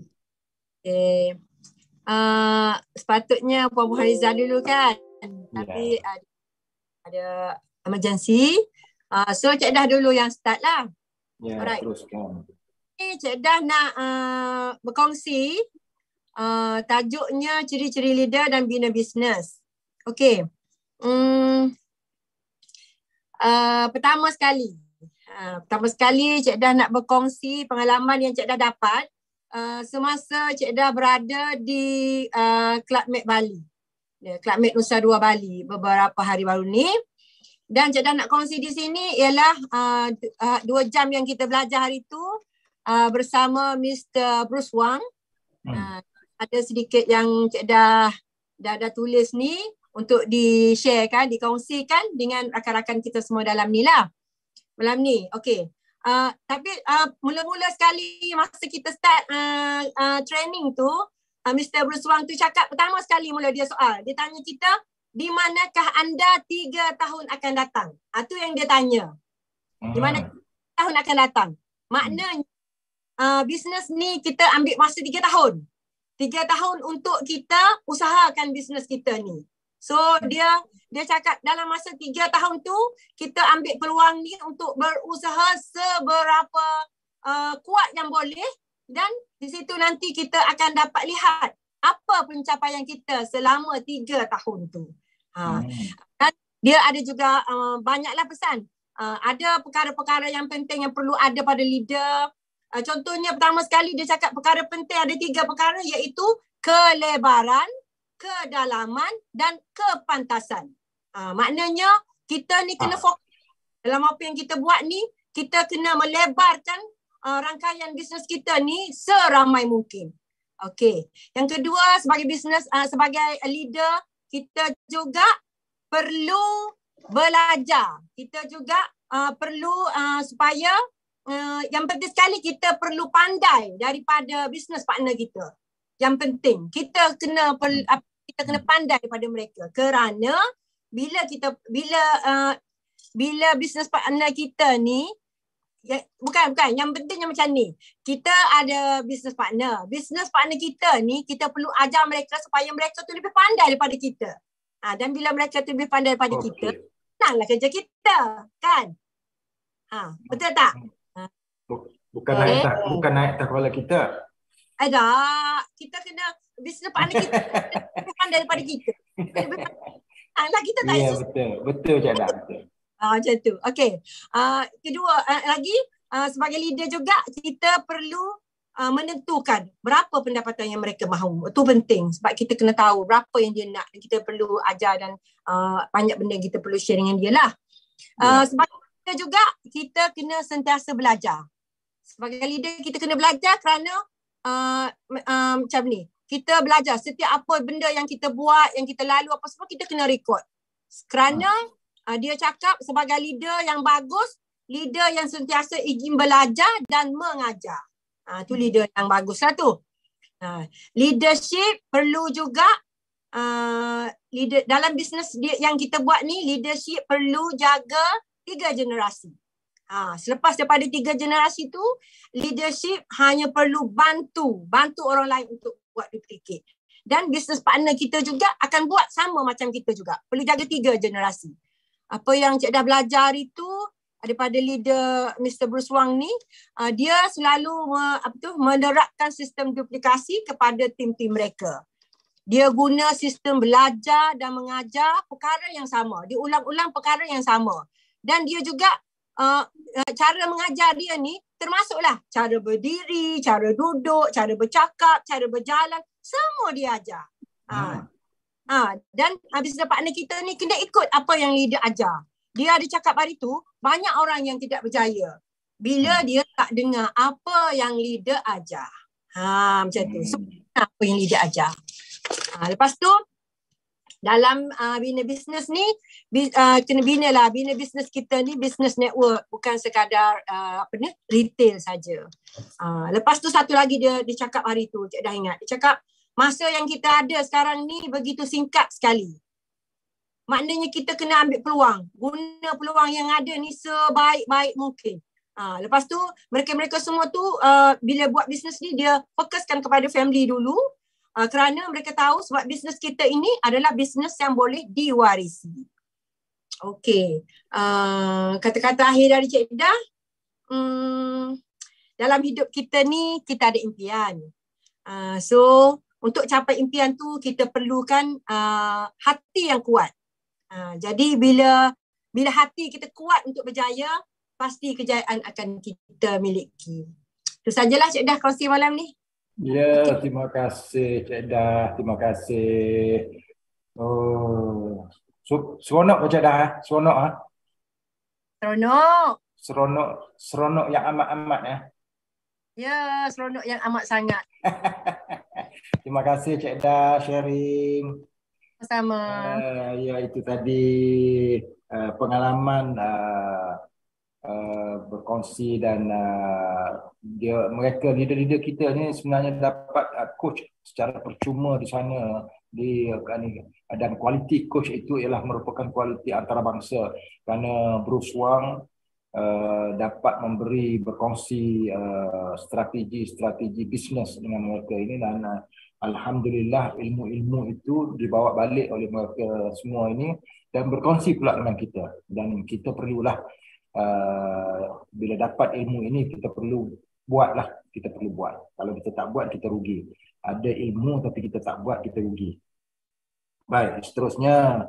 Speaker 6: Sepatutnya Puan Hariza dulu kan. Tapi ada emergency. So Cik Dah dulu yang start lah.
Speaker 4: Ya,
Speaker 6: alright.
Speaker 4: Teruskan.
Speaker 6: Cik Dah nak berkongsi tajuknya ciri-ciri leader dan bina bisnes. Okey. Pertama sekali Cik Dah nak berkongsi pengalaman yang Cik Dah dapat semasa Cik Dah berada di Club Med Bali. Club Med Nusa Dua Bali beberapa hari baru ni. Dan Cik Dah nak kongsi di sini ialah 2 jam yang kita belajar hari tu bersama Mr. Bruce Huang. Ada sedikit yang Cik Dah tulis ni untuk di-sharekan, dikongsikan dengan rakan-rakan kita semua dalam ni lah. Malam ni, okey. Tapi mula-mula sekali masa kita start training tu, Mr. Bruce Huang tu cakap pertama sekali mula dia soal. Dia tanya kita, di manakah anda 3 tahun akan datang? Itu yang dia tanya. Di mana tahun akan datang? Maknanya bisnes ni kita ambil masa 3 tahun. 3 tahun untuk kita usahakan bisnes kita ni. So dia cakap dalam masa 3 tahun tu kita ambil peluang ni untuk berusaha seberapa kuat yang boleh, dan di situ nanti kita akan dapat lihat apa pencapaian kita selama 3 tahun tu. Dan dia ada juga banyaklah pesan. Ada perkara-perkara yang penting yang perlu ada pada leader. Contohnya pertama sekali dia cakap perkara penting ada 3 perkara, iaitu kelebaran, kedalaman dan kepantasan. Maknanya kita ni kena fokus dalam apa yang kita buat ni. Kita kena melebarkan rangkaian bisnes kita ni seramai mungkin. Okey. Yang kedua, sebagai bisnes, sebagai leader, kita juga perlu belajar. Kita juga perlu supaya yang penting sekali kita perlu pandai daripada business partner kita. Yang penting kita kena kita kena pandai daripada mereka. Kerana bila business partner kita ni, bukan, yang pentingnya macam ni. Kita ada business partner. Business partner kita ni, kita perlu ajar mereka supaya mereka tu lebih pandai daripada kita. Dan bila mereka tu lebih pandai daripada kita, senanglah kerja kita, kan? Betul tak?
Speaker 4: Bukan naik atas kepala kita.
Speaker 6: Ada, kita kena business partner kita lebih pandai daripada kita. Kita tak
Speaker 4: Betul Cik Dah, betul.
Speaker 6: Macam tu. Okey. Kedua lagi, sebagai leader juga kita perlu menentukan berapa pendapatan yang mereka mahu. Itu penting sebab kita kena tahu berapa yang dia nak. Kita perlu ajar dan banyak benda yang kita perlu share dengan dia lah. Sebagai leader juga kita kena sentiasa belajar. Sebagai leader kita kena belajar kerana macam ni. Kita belajar setiap apa benda yang kita buat, yang kita lalu apa semua kita kena record. Kerana dia cakap sebagai leader yang bagus, leader yang sentiasa ingin belajar dan mengajar. Tu leader yang bagus lah tu. Leadership perlu juga dalam bisnes yang kita buat ni, leadership perlu jaga 3 generasi. Selepas daripada 3 generasi tu, leadership hanya perlu bantu orang lain untuk buat duplicate. Dan business partner kita juga akan buat sama macam kita juga. Perlu jaga 3 generasi. Apa yang Cik Dah belajar itu daripada leader Mr. Bruce Wang ni, dia selalu menerapkan sistem duplikasi kepada tim-tim mereka. Dia guna sistem belajar dan mengajar perkara yang sama. Dia ulang-ulang perkara yang sama. Dan dia juga cara mengajar dia ni termasuklah cara berdiri, cara duduk, cara bercakap, cara berjalan, semua dia ajar. Dan business partner kita ni kena ikut apa yang leader ajar. Dia ada cakap hari tu, banyak orang yang tidak berjaya bila dia tak dengar apa yang leader ajar. Macam tu. So, apa yang leader ajar. Lepas tu, dalam bina bisnes ni, kena bina bisnes kita ni business network, bukan sekadar retail saja. Lepas tu satu lagi dia cakap hari tu, Cik Dah ingat. Dia cakap masa yang kita ada sekarang ni begitu singkat sekali. Maknanya kita kena ambil peluang, guna peluang yang ada ni sebaik-baik mungkin. Lepas tu mereka-mereka semua tu bila buat bisnes ni dia fokuskan kepada family dulu. Kerana mereka tahu sebab bisnes kita ini adalah bisnes yang boleh diwarisi. Okey. Kata-kata akhir dari Cik Dah. Dalam hidup kita ni kita ada impian. So untuk capai impian tu kita perlukan hati yang kuat. Jadi bila hati kita kuat untuk berjaya, pasti kejayaan akan kita miliki. Itu sajalah Cik Dah kongsi malam ni.
Speaker 4: Ya, terima kasih Cik Dah, terima kasih. Seronok Cik Dah, seronok Seronok yang amat-amat ya.
Speaker 6: Ya, seronok yang amat sangat.
Speaker 4: Terima kasih Cik Dah sharing.
Speaker 6: Sama.
Speaker 4: Ya, itu tadi pengalaman berkongsi dan mereka leader-leader kita ni sebenarnya dapat coach secara percuma di sana dan kualiti coach itu ialah merupakan kualiti antarabangsa kerana Bruce Wang dapat berkongsi strategi bisnes dengan mereka ini dan alhamdulillah ilmu-ilmu itu dibawa balik oleh mereka semua ini dan berkongsi pula dengan kita dan kita perlulah bila dapat ilmu ini kita perlu buat. Kalau kita tak buat kita rugi. Ada ilmu tapi kita tak buat kita rugi. Baik, seterusnya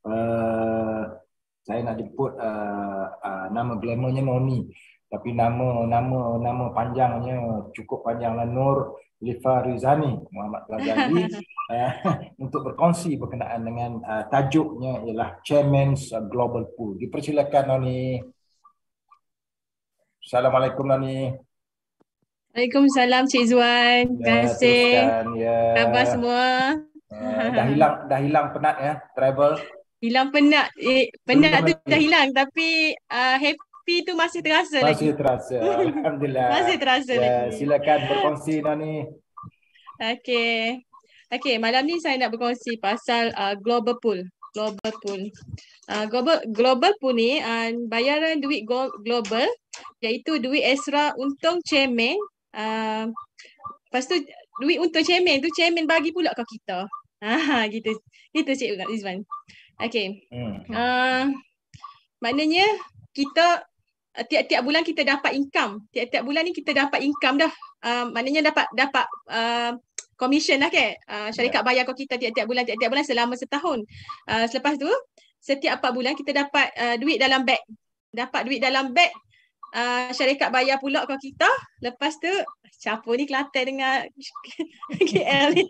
Speaker 4: saya nak jemput nama glamournya Noni, tapi nama panjangnya cukup panjanglah, Nur Lifa Rizani Muhammad Ghazali untuk berkongsi berkenaan dengan tajuknya ialah Chairman's Global Pool. Dipersilakan Noni. Assalamualaikum Nani.
Speaker 7: Waalaikumsalam Cik Izwan. Terima kasih. Khabar semua.
Speaker 4: Dah hilang penat ya travel.
Speaker 7: Hilang penat. Penat tu dah hilang tapi happy tu masih terasa lagi.
Speaker 4: Masih terasa. Alhamdulillah.
Speaker 7: Masih terasa lagi.
Speaker 4: Silakan berkongsi Nani.
Speaker 7: Okey. Okay, malam ni saya nak berkongsi pasal global pool. Global pool. Global pool ni bayaran duit global iaitu duit ekstra untung cemen. Lepas tu duit untung cemen tu cemen bagi pula ke kita. Gitu. Gitu Cik Rizwan. Okay. Maknanya kita tiap-tiap bulan kita dapat income. Tiap-tiap bulan ni kita dapat income dah. Maknanya dapat commission lah kan. Syarikat bayar ke kita tiap-tiap bulan selama setahun. Selepas tu setiap 4 bulan kita dapat duit dalam beg. Dapat duit dalam beg. Syarikat bayar pula ke kita. Lepas tu siapa ni Kelantan dengan KL ni.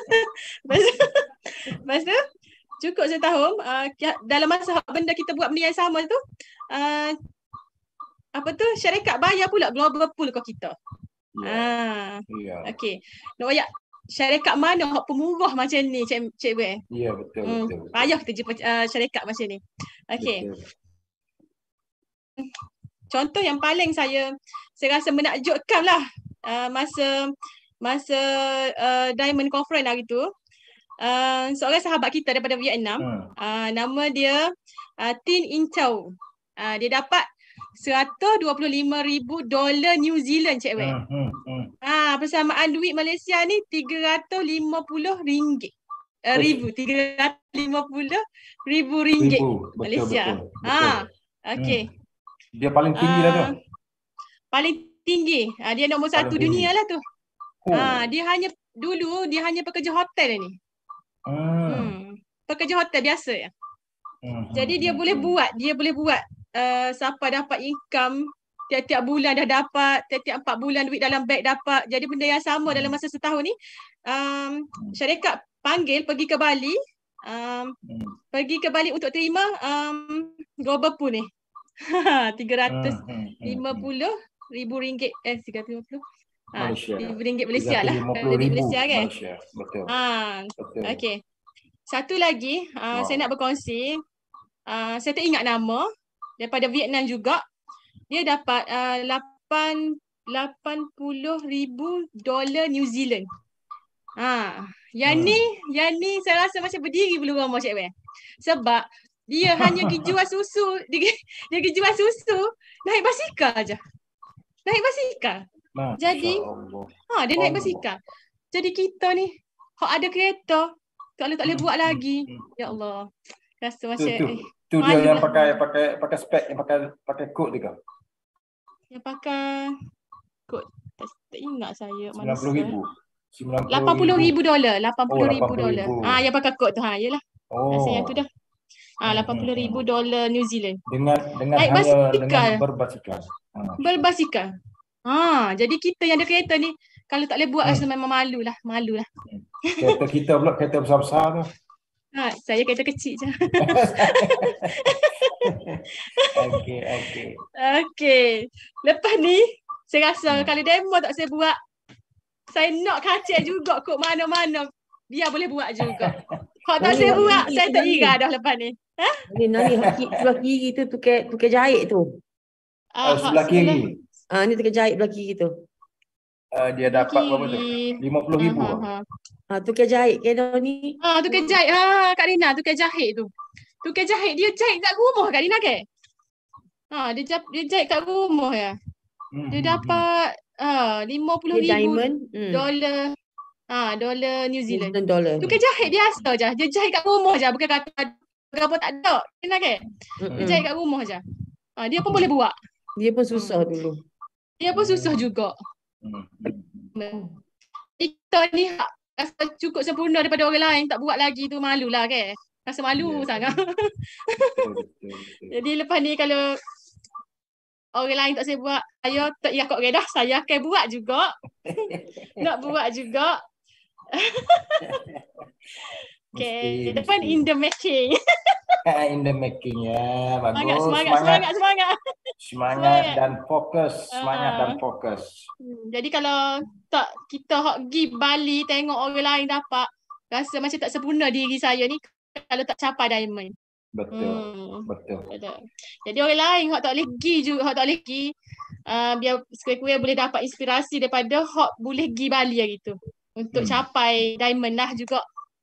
Speaker 7: Lepas tu cukup setahun dalam masa benda kita buat benda yang sama tu syarikat bayar pula global pool ke kita. Okey. Nak wayak syarikat mana hak pemurah macam ni Cik Wen?
Speaker 4: Ya, betul.
Speaker 7: Payah kita jumpa syarikat macam ni. Okey. Contoh yang paling saya rasa menakjubkan lah masa Diamond Conference hari tu. Seorang sahabat kita daripada Vietnam, nama dia Tin Intau. Dia dapat $125,000 New Zealand Cik Wen. Persamaan duit Malaysia ni RM350. RM350,000 Malaysia.
Speaker 4: Betul.
Speaker 7: Okey.
Speaker 4: Dia paling tinggi lah tu.
Speaker 7: Paling tinggi. Dia nombor
Speaker 4: Paling
Speaker 7: 1
Speaker 4: tinggi.
Speaker 7: dunia lah tu.
Speaker 4: Oh.
Speaker 7: Dia hanya pekerja hotel ni. Pekerja hotel biasa ya. Jadi dia boleh buat siapa dapat income tiap-tiap bulan dah dapat, tiap-tiap 4 bulan duit dalam beg dapat. Jadi benda yang sama dalam masa setahun ni. Syarikat panggil pergi ke Bali. Pergi ke Bali untuk terima global pool ni. RM350,000 350 RM50 Malaysia lah.
Speaker 4: RM50,000
Speaker 7: Malaysia kan?
Speaker 4: Malaysia. Betul.
Speaker 7: Okey. Satu lagi saya nak berkongsi. Saya tak ingat nama, daripada Vietnam juga. Dia dapat $80,000 New Zealand. Yang ni saya rasa macam berdiri bulu roma Cik Wen. Sebab dia hanya pergi jual susu, dia pergi jual susu, naik basikal je. Naik basikal. Jadi dia naik basikal. Jadi kita ni hak ada kereta, tak boleh buat lagi. Ya Allah. Rasa macam
Speaker 4: tu dia yang pakai spek, yang pakai kod dia ke?
Speaker 7: Yang pakai kod tak ingat saya mana.
Speaker 4: $90,000.
Speaker 7: $80,000.
Speaker 4: $80,000.
Speaker 7: Yang pakai kod tu yalah. Rasa yang tu dah. $80,000 New Zealand.
Speaker 4: Dengan
Speaker 7: naik basikal.
Speaker 4: Berbasikal.
Speaker 7: Berbasikal. Jadi kita yang ada kereta ni kalau tak boleh buat rasa memang malu lah.
Speaker 4: Kereta kita pula kereta besar-besar tu.
Speaker 7: Saya kereta kecil je. Okey. Lepas ni saya rasa kalau demo tak saya buat, saya nak kacau juga kok mana-mana. Dia boleh buat juga. Kalau tak saya buat, saya tak ira dah lepas ni.
Speaker 8: Ni sebelah kiri tu tukar jahit tu.
Speaker 4: Sebelah kiri.
Speaker 8: Ni tukar jahit belah kiri tu.
Speaker 4: Dia dapat berapa tu? $50,000.
Speaker 8: Tukar jahit kena ni.
Speaker 7: Tukar jahit. Kak Rina tukar jahit tu. Tukar jahit dia jahit kat rumah Kak Rina ke? Dia jahit kat rumah ya. Dia dapat $50,000 $50,000 New Zealand. Tukar jahit biasa je. Dia jahit kat rumah je. Bukan kata apa tak ada. Kena ke? Dia jahit kat rumah je. Dia pun boleh buat.
Speaker 8: Dia pun susah dulu.
Speaker 7: Dia pun susah juga. Kita ni rasa cukup sempurna daripada orang lain, tak buat lagi tu malulah kan. Rasa malu sangat. Jadi lepas ni kalau orang lain tak saya buat, saya tak yakut dah, saya akan buat juga. Nak buat juga. Okay, depan in the making.
Speaker 4: In the making ya, bagus. Semangat dan fokus.
Speaker 7: Jadi kalau tak kita hak pergi Bali tengok orang lain dapat, rasa macam tak sempurna diri saya ni kalau tak capai diamond. Betul. Jadi orang lain hak tak boleh pergi juga, hak tak boleh pergi, biar sekurang-kurang boleh dapat inspirasi daripada hak boleh pergi Bali hari tu. untuk capai diamond lah juga.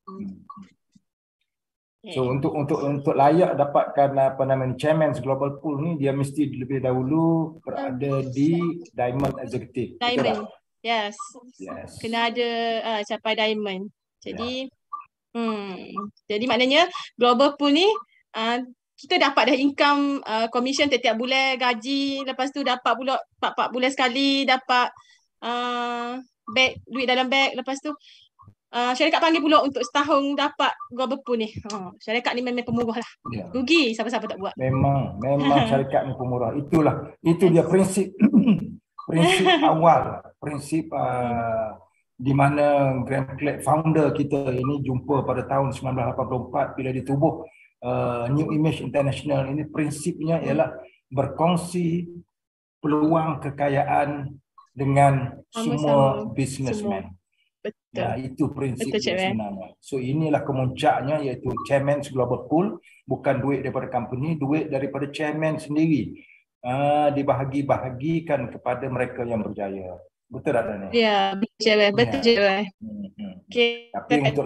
Speaker 4: So untuk layak dapatkan apa namanya Chairman's Global Pool ni, dia mesti lebih dahulu berada di Diamond Executive.
Speaker 7: Diamond. Yes.
Speaker 4: Yes.
Speaker 7: Kena ada capai diamond. Jadi jadi maknanya Global Pool ni kita dapat dah income commission setiap bulan, gaji, lepas tu dapat pula 4 bulan sekali dapat duit dalam beg, lepas tu syarikat panggil pula untuk setahun dapat Global Pool ni. Syarikat ni memang pemurah lah. Rugi siapa-siapa tak buat.
Speaker 4: Memang syarikat ni pemurah. Itu dia prinsip awal, prinsip di mana Graham Clegg founder kita ini jumpa pada tahun 1984 bila ditubuh New Image International ini. Prinsipnya ialah berkongsi peluang kekayaan dengan semua businessman.
Speaker 7: Betul.
Speaker 4: Ya, itu prinsip sebenarnya. So inilah kemuncaknya, iaitu Chairman's Global Pool. Bukan duit daripada company, duit daripada chairman sendiri. Dibahagi-bahagikan kepada mereka yang berjaya. Betul tak Dani?
Speaker 7: Ya, betul je. Okay.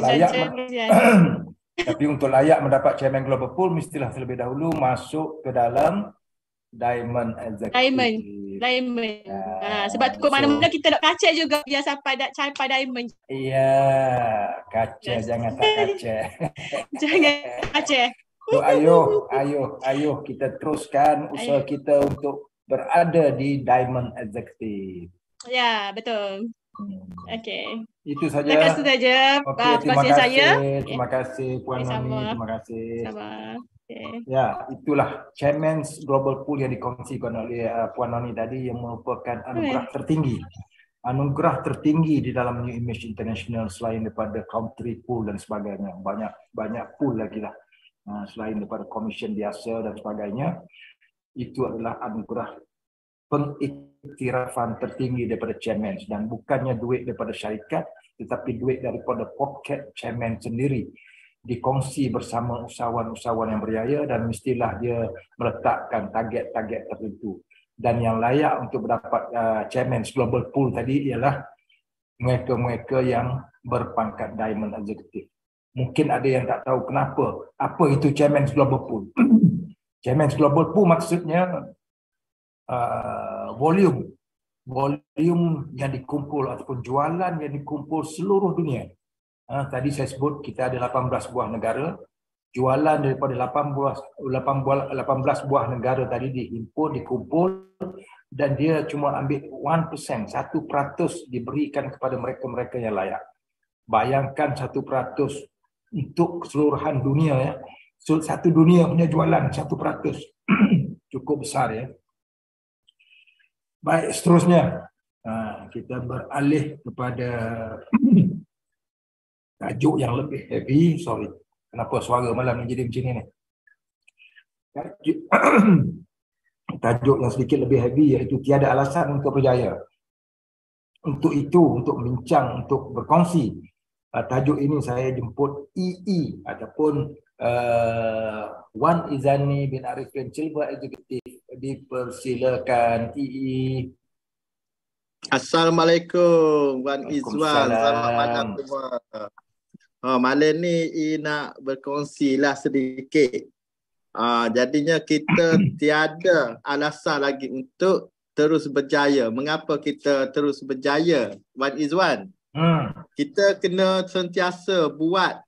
Speaker 4: Tapi untuk layak mendapat Chairman Global Pool, mestilah terlebih dahulu masuk ke dalam Diamond Executive.
Speaker 7: Diamond. Sebab tu mana-mana kita nak kacau juga biar sampai Diamond.
Speaker 4: Iya, kacau, jangan tak kacau.
Speaker 7: Jangan kacau.
Speaker 4: So, ayo kita teruskan usaha kita untuk berada di Diamond Executive.
Speaker 7: Ya, betul. Okey.
Speaker 4: Itu saja.
Speaker 7: Terima kasih saja.
Speaker 4: Terima kasih
Speaker 7: saya.
Speaker 4: Terima kasih Puan Noni. Terima kasih.
Speaker 7: Sama. Okay.
Speaker 4: Ya, itulah Chairman's Global Pool yang dikongsikan oleh Puan Noni tadi, yang merupakan anugerah tertinggi. Anugerah tertinggi di dalam New Image International selain daripada country pool dan sebagainya. Banyak pool lagi lah. Selain daripada komisen biasa dan sebagainya. Itu adalah anugerah pengiktirafan tertinggi daripada chairman, dan bukannya duit daripada syarikat, tetapi duit daripada poket chairman sendiri, dikongsi bersama usahawan-usahawan yang berjaya, dan mestilah dia meletakkan target-target tertentu. Dan yang layak untuk mendapat Chairman's Global Pool tadi ialah mereka-mereka yang berpangkat Diamond Executive. Mungkin ada yang tak tahu kenapa, apa itu Chairman's Global Pool. Chairman's Global Pool maksudnya volume yang dikumpul ataupun jualan yang dikumpul seluruh dunia. Tadi saya sebut kita ada 18 buah negara. Jualan daripada 18 buah negara tadi dihimpun, dikumpul, dan dia cuma ambil 1% diberikan kepada mereka-mereka yang layak. Bayangkan 1% untuk keseluruhan dunia ya. So, satu dunia punya jualan 1%. Cukup besar ya. Baik, seterusnya kita beralih kepada tajuk yang lebih heavy. Sorry, kenapa suara malam ni jadi macam ni? Tajuk yang sedikit lebih heavy iaitu tiada alasan untuk berjaya. Untuk itu, untuk bincang, untuk berkongsi, tajuk ini saya jemput EE ataupun Wan Izani bin Arifin, Silver Executive. Dipersilakan EE.
Speaker 9: Assalamualaikum Wan Izwan. Selamat malam semua. Malam ni nak berkongsi lah sedikit. Jadinya kita tiada alasan lagi untuk terus berjaya. Mengapa kita terus berjaya, Wan Izwan? Kita kena sentiasa buat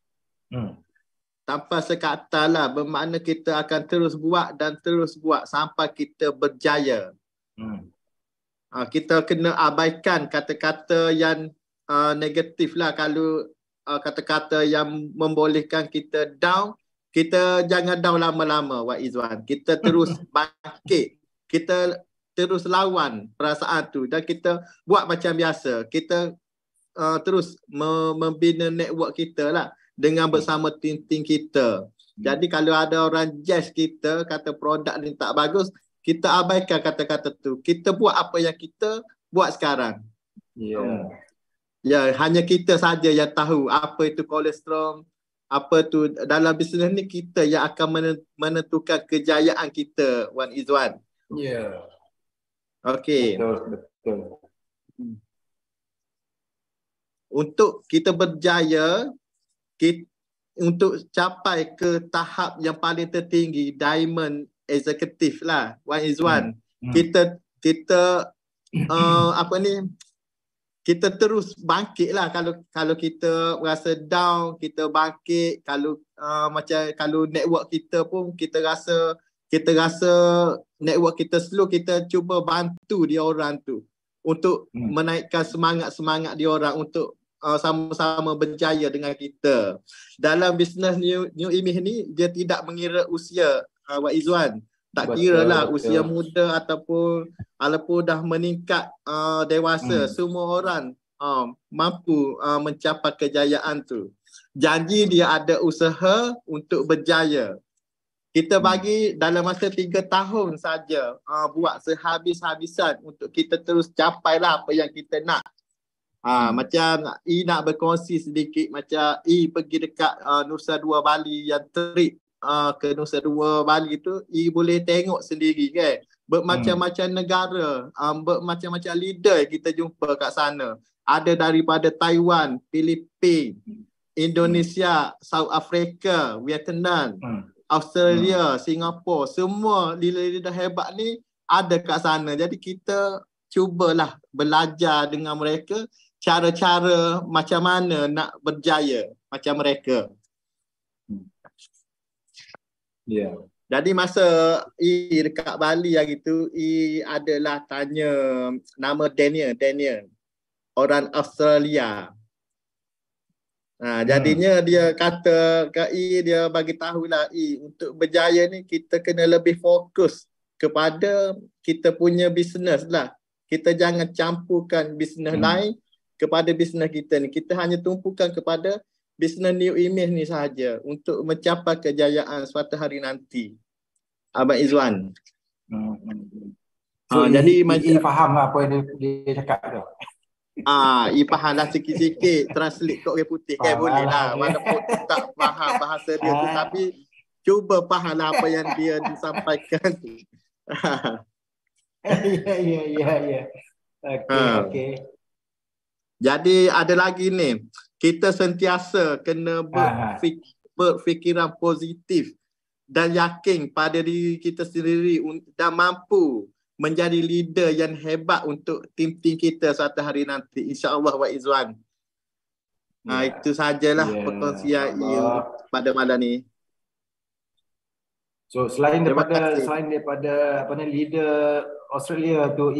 Speaker 9: tanpa sekata lah, bermakna kita akan terus buat dan terus buat sampai kita berjaya. Kita kena abaikan kata-kata yang negatif lah. Kalau kata-kata yang membolehkan kita down, kita jangan down lama-lama, Wak Izwan. Kita terus bangkit, kita terus lawan perasaan tu, dan kita buat macam biasa. Kita terus membina network kita lah dengan bersama tim-tim kita. Jadi kalau ada orang judge kita, kata produk ni tak bagus, kita abaikan kata-kata tu. Kita buat apa yang kita buat sekarang. Ya, hanya kita saja yang tahu apa itu kolesterol, apa tu dalam bisnes ni, kita yang akan menentukan kejayaan kita, Wan Izwan.
Speaker 4: Ya.
Speaker 9: Okey.
Speaker 4: Betul.
Speaker 9: untuk kita berjaya, untuk capai ke tahap yang paling tertinggi, diamond executive lah, Wan Izwan. Kita apa ni, kita terus bangkit lah. Kalau kita rasa down, kita bangkit. Kalau macam kalau network kita pun kita rasa network kita slow, kita cuba bantu dia orang tu untuk menaikkan semangat dia orang untuk sama-sama berjaya dengan kita. Dalam bisnes New Image ni, dia tidak mengira usia, Wak Izwan. Tak kira lah usia muda ataupun dah meningkat dewasa, semua orang mampu mencapai kejayaan tu. Janji dia ada usaha untuk berjaya. Kita bagi dalam masa 3 tahun saja, buat sehabis-habisan untuk kita terus capailah apa yang kita nak. Macam nak berkongsi sedikit, macam pergi dekat Nusa Dua Bali, yang trip ke Nusa Dua Bali tu, boleh tengok sendiri kan. Bermacam-macam negara, bermacam-macam leader kita jumpa kat sana. Ada daripada Taiwan, Filipina, Indonesia, South Africa, Vietnam, Australia, Singapura, semua leader-leader hebat ni ada kat sana. Jadi kita cubalah belajar dengan mereka cara-cara macam mana nak berjaya macam mereka. Jadi masa dekat Bali hari tu, adalah tanya nama Daniel, orang Australia. Jadinya dia kata ke dia bagi tahulah, untuk berjaya ni kita kena lebih fokus kepada kita punya bisnes lah. Kita jangan campurkan bisnes lain kepada bisnes kita ni. Kita hanya tumpukan kepada bisnes New Image ni sahaja untuk mencapai kejayaan suatu hari nanti. Abang Izwan.
Speaker 4: So, jadi faham lah apa yang dia cakap tu.
Speaker 9: Faham lah sikit-sikit. Translate kat orang putih kan boleh lah. Walaupun tak faham bahasa dia tu, tapi cuba faham lah apa yang dia disampaikan tu.
Speaker 4: Ya. Okey.
Speaker 9: Jadi ada lagi ni, kita sentiasa kena berfikiran positif dan yakin pada diri kita sendiri dan mampu menjadi leader yang hebat untuk tim-tim kita suatu hari nanti, insya-Allah, Wak Izwan. Itu sajalah perkongsian pada malam ni.
Speaker 4: So selain daripada apa ni, leader Australia tu,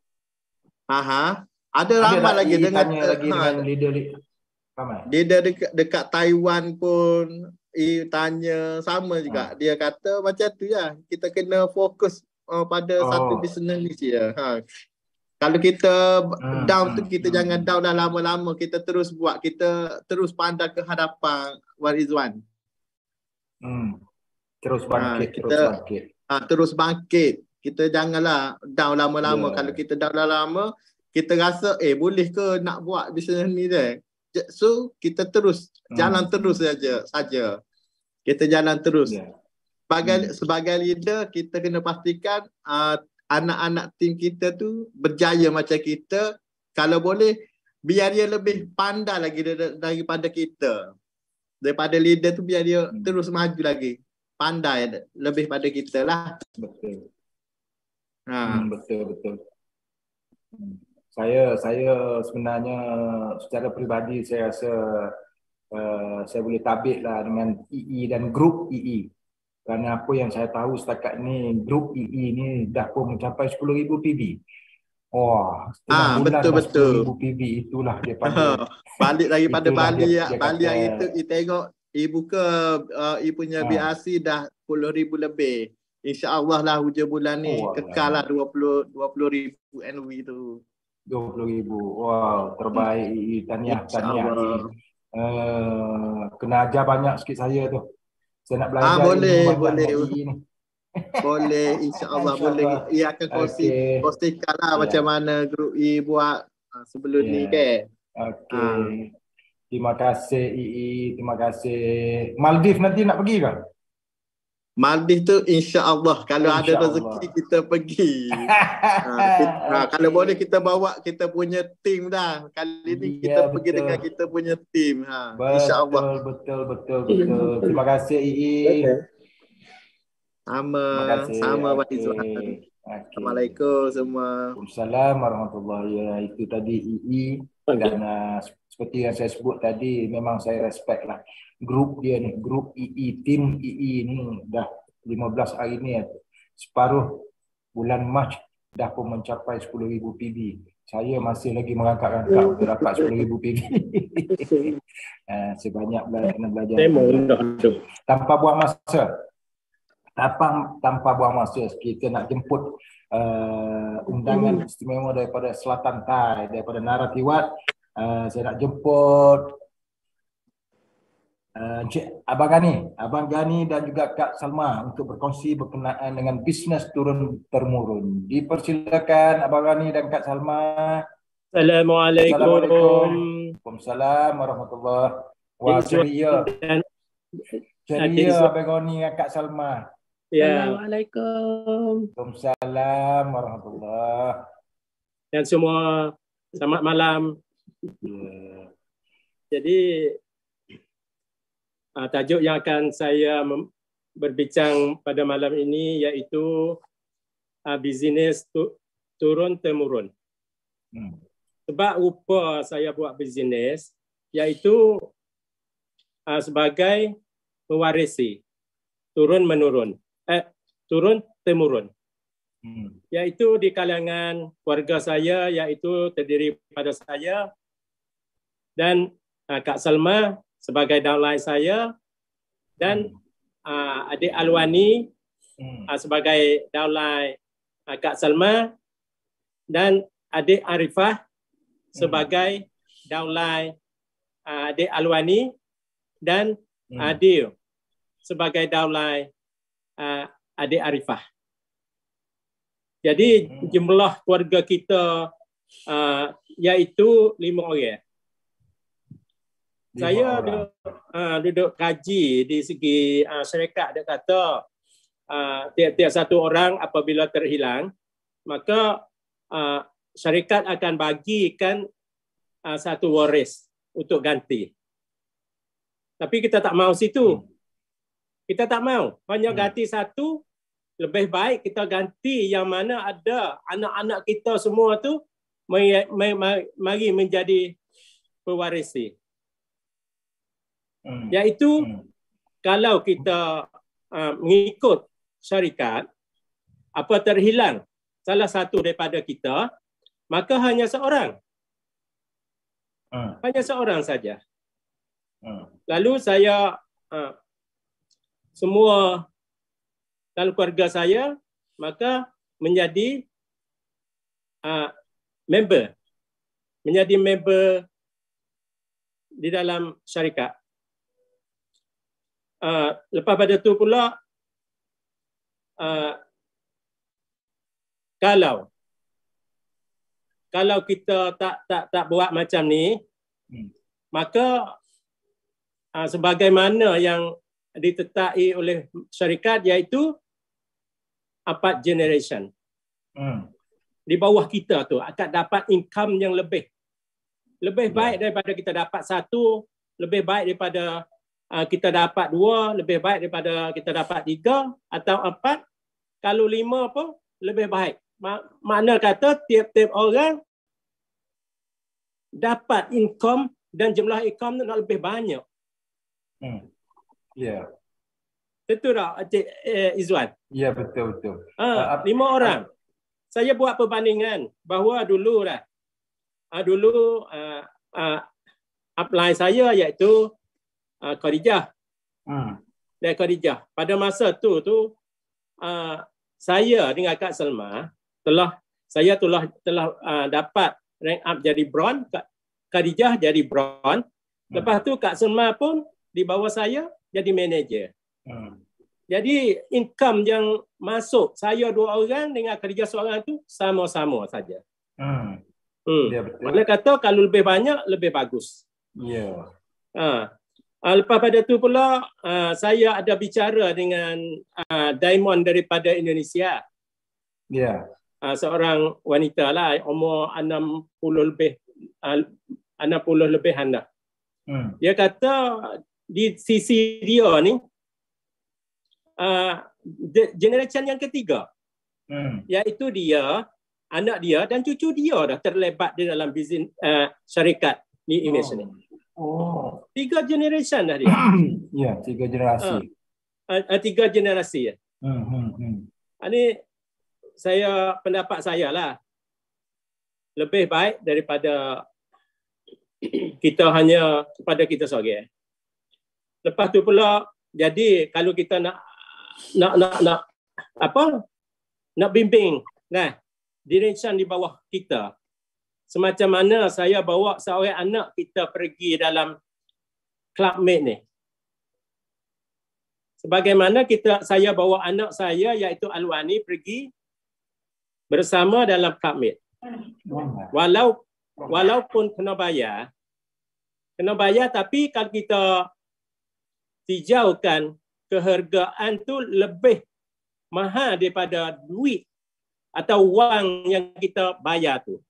Speaker 9: ada ramai lagi dengan
Speaker 4: leader ramai.
Speaker 9: Leader dekat Taiwan pun tanya sama juga. Dia kata macam tu ya, kita kena fokus pada satu bisnes ni je. Kalau kita down tu, kita jangan down dah lama-lama, kita terus buat, kita terus pandang ke hadapan, Wan Izwan.
Speaker 4: Terus bangkit. Kita janganlah down lama-lama. Kalau kita down lama, kita rasa boleh ke nak buat bisnes ni deh. So kita terus jalan terus saja. Kita jalan terus. Sebagai leader, kita kena pastikan anak-anak tim kita tu berjaya macam kita. Kalau boleh, biar dia lebih pandai lagi daripada kita. Daripada leader tu, biar dia terus maju lagi. Pandai lebih pada kita lah. Betul. Betul. Saya sebenarnya secara peribadi saya rasa saya boleh tabik lah dengan EE dan grup EE. Kerana apa yang saya tahu setakat ni, grup EE ni dah pun mencapai 10,000 PB.
Speaker 9: Betul.
Speaker 4: 10,000 PB itulah daripada
Speaker 9: balik daripada Bali hari itu tengok buka punya BRC dah 10,000 lebih. InsyaAllah lah hujung bulan ni kekal lah 20,000 NV tu.
Speaker 4: 20,000. Wow, terbaik. Tahniah. Kena ajar banyak sikit saya tu. Saya nak belajar.
Speaker 9: Boleh. Boleh, insya-Allah boleh. Ia akan kongsikan lah macam mana grup E buat sebelum ni kan.
Speaker 4: Okey. Terima kasih EE, terima kasih. Maldives nanti nak pergi ke?
Speaker 9: Maldives tu insya-Allah kalau ada
Speaker 4: InsyaAllah.
Speaker 9: rezeki kita pergi. Kalau boleh kita bawa kita punya tim dah. Kali ni kita
Speaker 4: Ya,
Speaker 9: pergi dengan
Speaker 4: betul.
Speaker 9: kita punya tim. InsyaAllah.
Speaker 4: Betul. Terima kasih Ii.
Speaker 9: Sama,
Speaker 4: Terima kasih.
Speaker 9: sama Pak
Speaker 4: Okey.
Speaker 9: Izwan.
Speaker 4: Okey.
Speaker 9: Assalamualaikum semua.
Speaker 4: Waalaikumsalam warahmatullahi wabarakatuh. Itu tadi Ii dan seperti yang saya sebut tadi, memang saya respect lah grup dia ni, grup Ii, tim Ii ni dah 15 hari ni, separuh bulan Mac dah pun mencapai 10,000 PB. Saya masih lagi merangkak-rangkak untuk dapat 10,000 PB. Sebanyak kena belajar. Tanpa buang masa. Tanpa buang masa, kita nak jemput undangan istimewa daripada Selatan Thai, daripada Narathiwat. Saya nak jemput Encik Abang Gani dan juga Kak Salma untuk berkongsi berkenaan dengan bisnes turun-temurun. Dipersilakan Abang Gani dan Kak Salma.
Speaker 10: Assalamualaikum.
Speaker 4: Waalaikumsalam warahmatullahi wabarakatuh. Ceria Abang Gani dan Kak Salma.
Speaker 10: Assalamualaikum.
Speaker 4: Waalaikumsalam warahmatullahi.
Speaker 10: Dan semua selamat malam. Jadi tajuk yang akan saya berbincang pada malam ini iaitu bisnes turun-temurun. Sebab rupa saya buat bisnes iaitu sebagai mewarisi turun-menurun, turun-temurun. Iaitu di kalangan keluarga saya, iaitu terdiri pada saya dan Kak Salma sebagai downline saya dan adik Alwani sebagai downline Kak Salma dan adik Arifah sebagai downline adik Alwani dan Adil sebagai downline adik Arifah. Jadi jumlah keluarga kita iaitu 5 orang. Saya duduk kaji di segi syarikat, dia kata tiap-tiap satu orang apabila terhilang, maka syarikat akan bagikan satu waris untuk ganti. Tapi kita tak mau situ. Kita tak mau. Hanya ganti satu, lebih baik kita ganti yang mana ada anak-anak kita semua tu mari menjadi pewarisi. Iaitu kalau kita mengikut syarikat, apa terhilang salah satu daripada kita, maka hanya seorang. Hanya seorang saja. Lalu saya semua dalam keluarga saya maka menjadi member. Menjadi member di dalam syarikat. Lepas pada tu pula kalau kita tak buat macam ni, maka sebagaimana yang ditetapkan oleh syarikat iaitu 4 generation. Di bawah kita tu akan dapat income yang lebih baik daripada kita dapat 1, lebih baik daripada kita dapat 2, lebih baik daripada kita dapat 3 atau 4. Kalau 5 pun lebih baik. Makna kata tiap-tiap orang dapat income dan jumlah income nak lebih banyak.
Speaker 4: Ya.
Speaker 10: Betul tak Encik Izwan?
Speaker 4: Ya, betul.
Speaker 10: 5 orang. Saya buat perbandingan bahawa dulu upline saya iaitu Khadijah. Dan Khadijah. Pada masa tu saya dengan Kak Salma telah dapat rank up jadi bronze, Khadijah jadi bronze. Lepas tu Kak Salma pun di bawah saya jadi manager. Jadi income yang masuk saya 2 orang dengan Khadijah seorang tu sama-sama saja. Ya, betul. Mana kata kalau lebih banyak lebih bagus.
Speaker 4: Ya.
Speaker 10: Lepas pada tu pula saya ada bicara dengan Diamond daripada Indonesia.
Speaker 4: Ya.
Speaker 10: Seorang wanita lah, umur 60 lebihan dah. Dia kata di sisi dia ni generasi yang ketiga, iaitu dia, anak dia dan cucu dia dah terlibat di dalam bisnes syarikat ni image ni. 3 generasi dah dia.
Speaker 4: Ya, 3 generasi.
Speaker 10: 3 generasi ya. Ini pendapat saya lah, lebih baik daripada kita hanya kepada kita seorang. Lepas tu pula, jadi kalau kita nak bimbing direction di bawah kita, semacam mana saya bawa seorang anak kita pergi dalam Club Med ni. Sebagaimana saya bawa anak saya iaitu Alwani pergi bersama dalam Club Med. Walaupun kena bayar tapi kalau kita hijaukan kehargaan tu lebih mahal daripada duit atau wang yang kita bayar tu.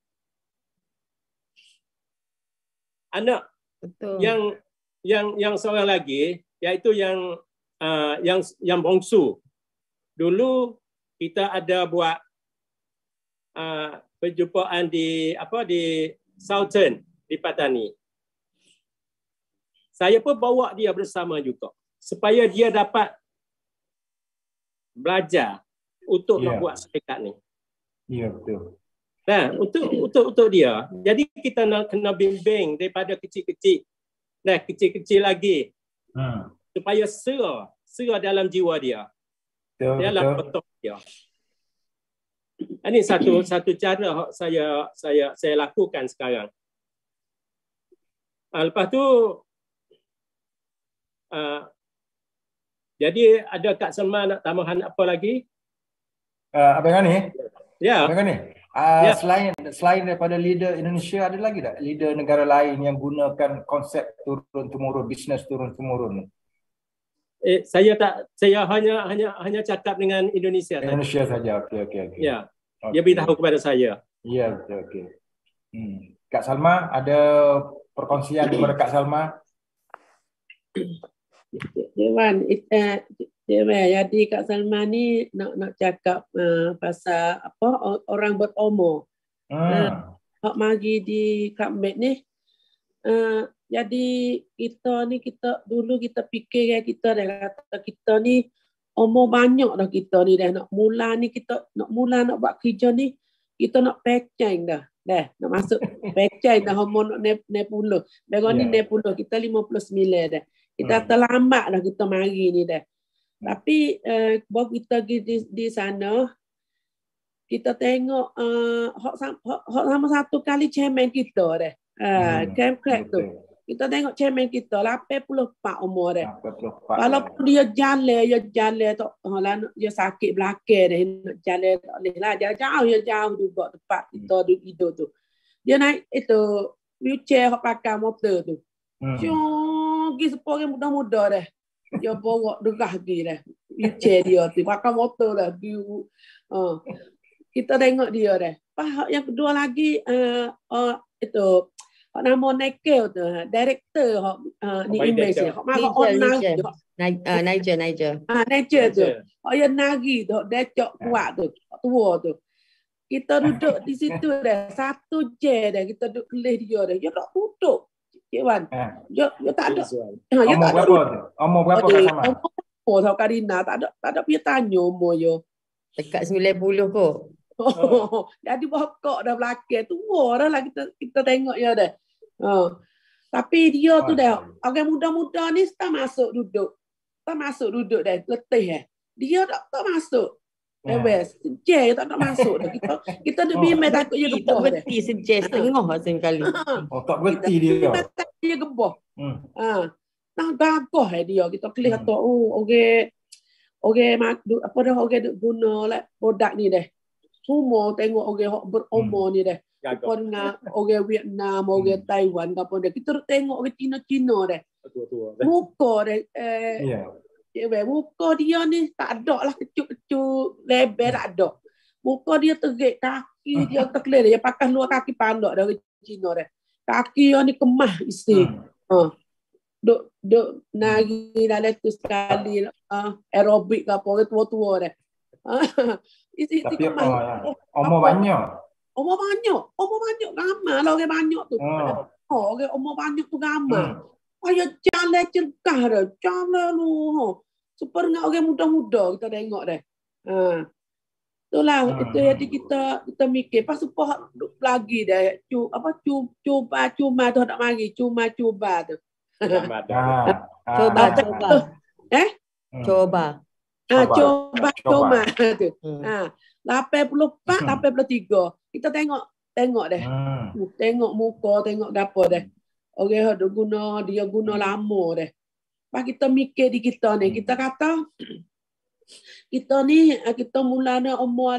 Speaker 10: Anak
Speaker 8: Betul.
Speaker 10: yang seorang lagi iaitu yang bongsu. Dulu kita ada buat perjumpaan di Southern di Patani. Saya pun bawa dia bersama juga supaya dia dapat belajar untuk nak buat syarikat ni.
Speaker 4: Ya, betul.
Speaker 10: Nah, untuk dia. Jadi kita nak kena bimbing daripada kecil-kecil. Kecil-kecil lagi. Supaya sera dalam jiwa dia. Dalam otak dia. Ini satu cara saya lakukan sekarang. Lepas tu jadi ada Kak Salma nak tambahan apa lagi?
Speaker 4: Abang Ghani?
Speaker 10: Ya.
Speaker 4: Abang Ghani? Selain daripada leader Indonesia, ada lagi tak leader negara lain yang gunakan konsep turun-temurun, bisnes turun-temurun?
Speaker 10: Saya hanya cakap dengan Indonesia.
Speaker 4: Indonesia saja. Okey.
Speaker 10: Ya. Dia beritahu kepada saya.
Speaker 4: Ya, okey. Kak Salma, ada perkongsian daripada Kak Salma?
Speaker 11: Jadi Kak Salma ni nak cakap pasal orang berumur. Hak mari di Club Med ni. Jadi kita dulu kita fikir kita dah kata kita ni umur banyak dah, kita ni dah nak mula nak buat kerja ni, kita nak peceng dah. Nak masuk peceng dah, umur nak 90. Baru ni 90, kita 59 dah. Kita terlambat dah kita mari ni dah. Tapi baru kita pergi di sana, kita tengok hak sama satu kali chairman kita dah. Camp Crack tu. Kita tengok chairman kita 84 umur dah. Walaupun dia jalan tak dia sakit belakang dah, nak jalan tak boleh lah. Dia jauh juga tempat kita hidup tu. Dia naik itu wheelchair hak pakai motor tu. Pergi sepuluh orang muda-muda dah. Dia bawa derah pergi dah. Wheelchair dia tu. Pakai motor dah. Kita tengok dia dah. Lepas yang kedua lagi, itu, nama Nekel tu. Director ni image ni. Nigel tu. Yang nari tu. Decok kuat tu. Tua tu. Kita duduk di situ dah. 1 jam dah. Kita duduk kelih dia dah. Dia tak duduk. Cik Wan. Dia tak ada.
Speaker 4: Umur berapa Kak Salma?
Speaker 11: Umur tau Karina. Tak ada pergi tanya umur dia.
Speaker 8: Dekat 90 kot.
Speaker 11: Jadi bokok dah belakang. Tua dah lah kita tengok dia dah. Tapi dia tu dah. Orang muda-muda ni tak masuk duduk. Tak masuk duduk dah. Letih Dia tak masuk. Bebas. Sejak tak nak masuk dah. Kita duk bimbing takut dia gebah.
Speaker 8: Tak berhenti sejak setengah sekali.
Speaker 4: Tak berhenti dia.
Speaker 11: Dia gebah. Nah gagah dia. Kita kelih kata apa dah orang duk guna lah produk ni dah. Semua tengok orang berumur ni dah. Bukan dengan orang Vietnam, orang Taiwan apa dah. Kita tengok orang Cina-Cina dah.
Speaker 10: tua-tua.
Speaker 11: Muka dia
Speaker 4: Ya.
Speaker 11: muka dia ni tak ada lah kecut-kecut lebar tak ada. Muka dia terik, kaki dia terkelih, dia pakai luar kaki pandok dari Cina dia. Kaki dia ni kemah isi. Duk nari dalam tu sekali aerobik ke apa orang tua-tua dia. Isi
Speaker 4: Tapi
Speaker 11: kemah.
Speaker 4: umur banyak.
Speaker 11: Umur banyak ramai lah orang banyak tu. Orang umur banyak tu ramai. Ayah jalan cerkah dah. Jalan lu. Super dengan orang muda-muda kita tengok dah. Itulah itu jadi kita mikir pas supaya lagi dah. Cuba tu tak mari. Cuba tu.
Speaker 8: Coba.
Speaker 11: Coba tu. 84 kita tengok dah. Tengok muka, tengok gapo dah. Orang ada dia guna lama dah. Pas kita mikir di kita ni, kita kata kita ni kita mula ni umur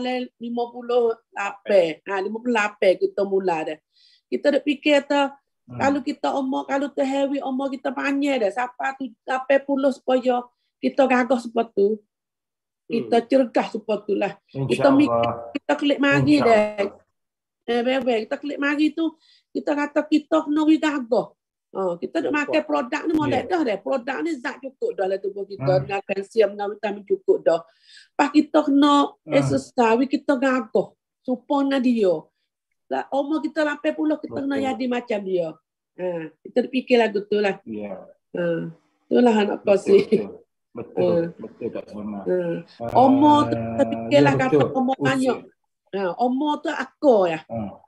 Speaker 11: 58. 58 kita mula dah. Kita dah fikir kalau kita kalau terheavy umur kita panjang dah sampai 80 supaya kita gagah seperti tu. Kita cergas seperti itulah. Kita mikir, kita klik mari dah. Kita klik mari tu, kita kata kita kena gagah. Kita nak makan produk ni molek dah dah. Produk ni zat cukup dah lah tubuh kita. Dengan kalsium, dengan vitamin cukup dah. Pas kita kena exercise, kita gagah. Supaya dia. Umur kita 80, kita kena jadi macam dia. Kita fikir lagu tu lah. Itulah anak kau sih.
Speaker 4: Betul Kak Salma.
Speaker 11: Umur tu kita fikirlah kata umur banyak. Umur tu akor ya.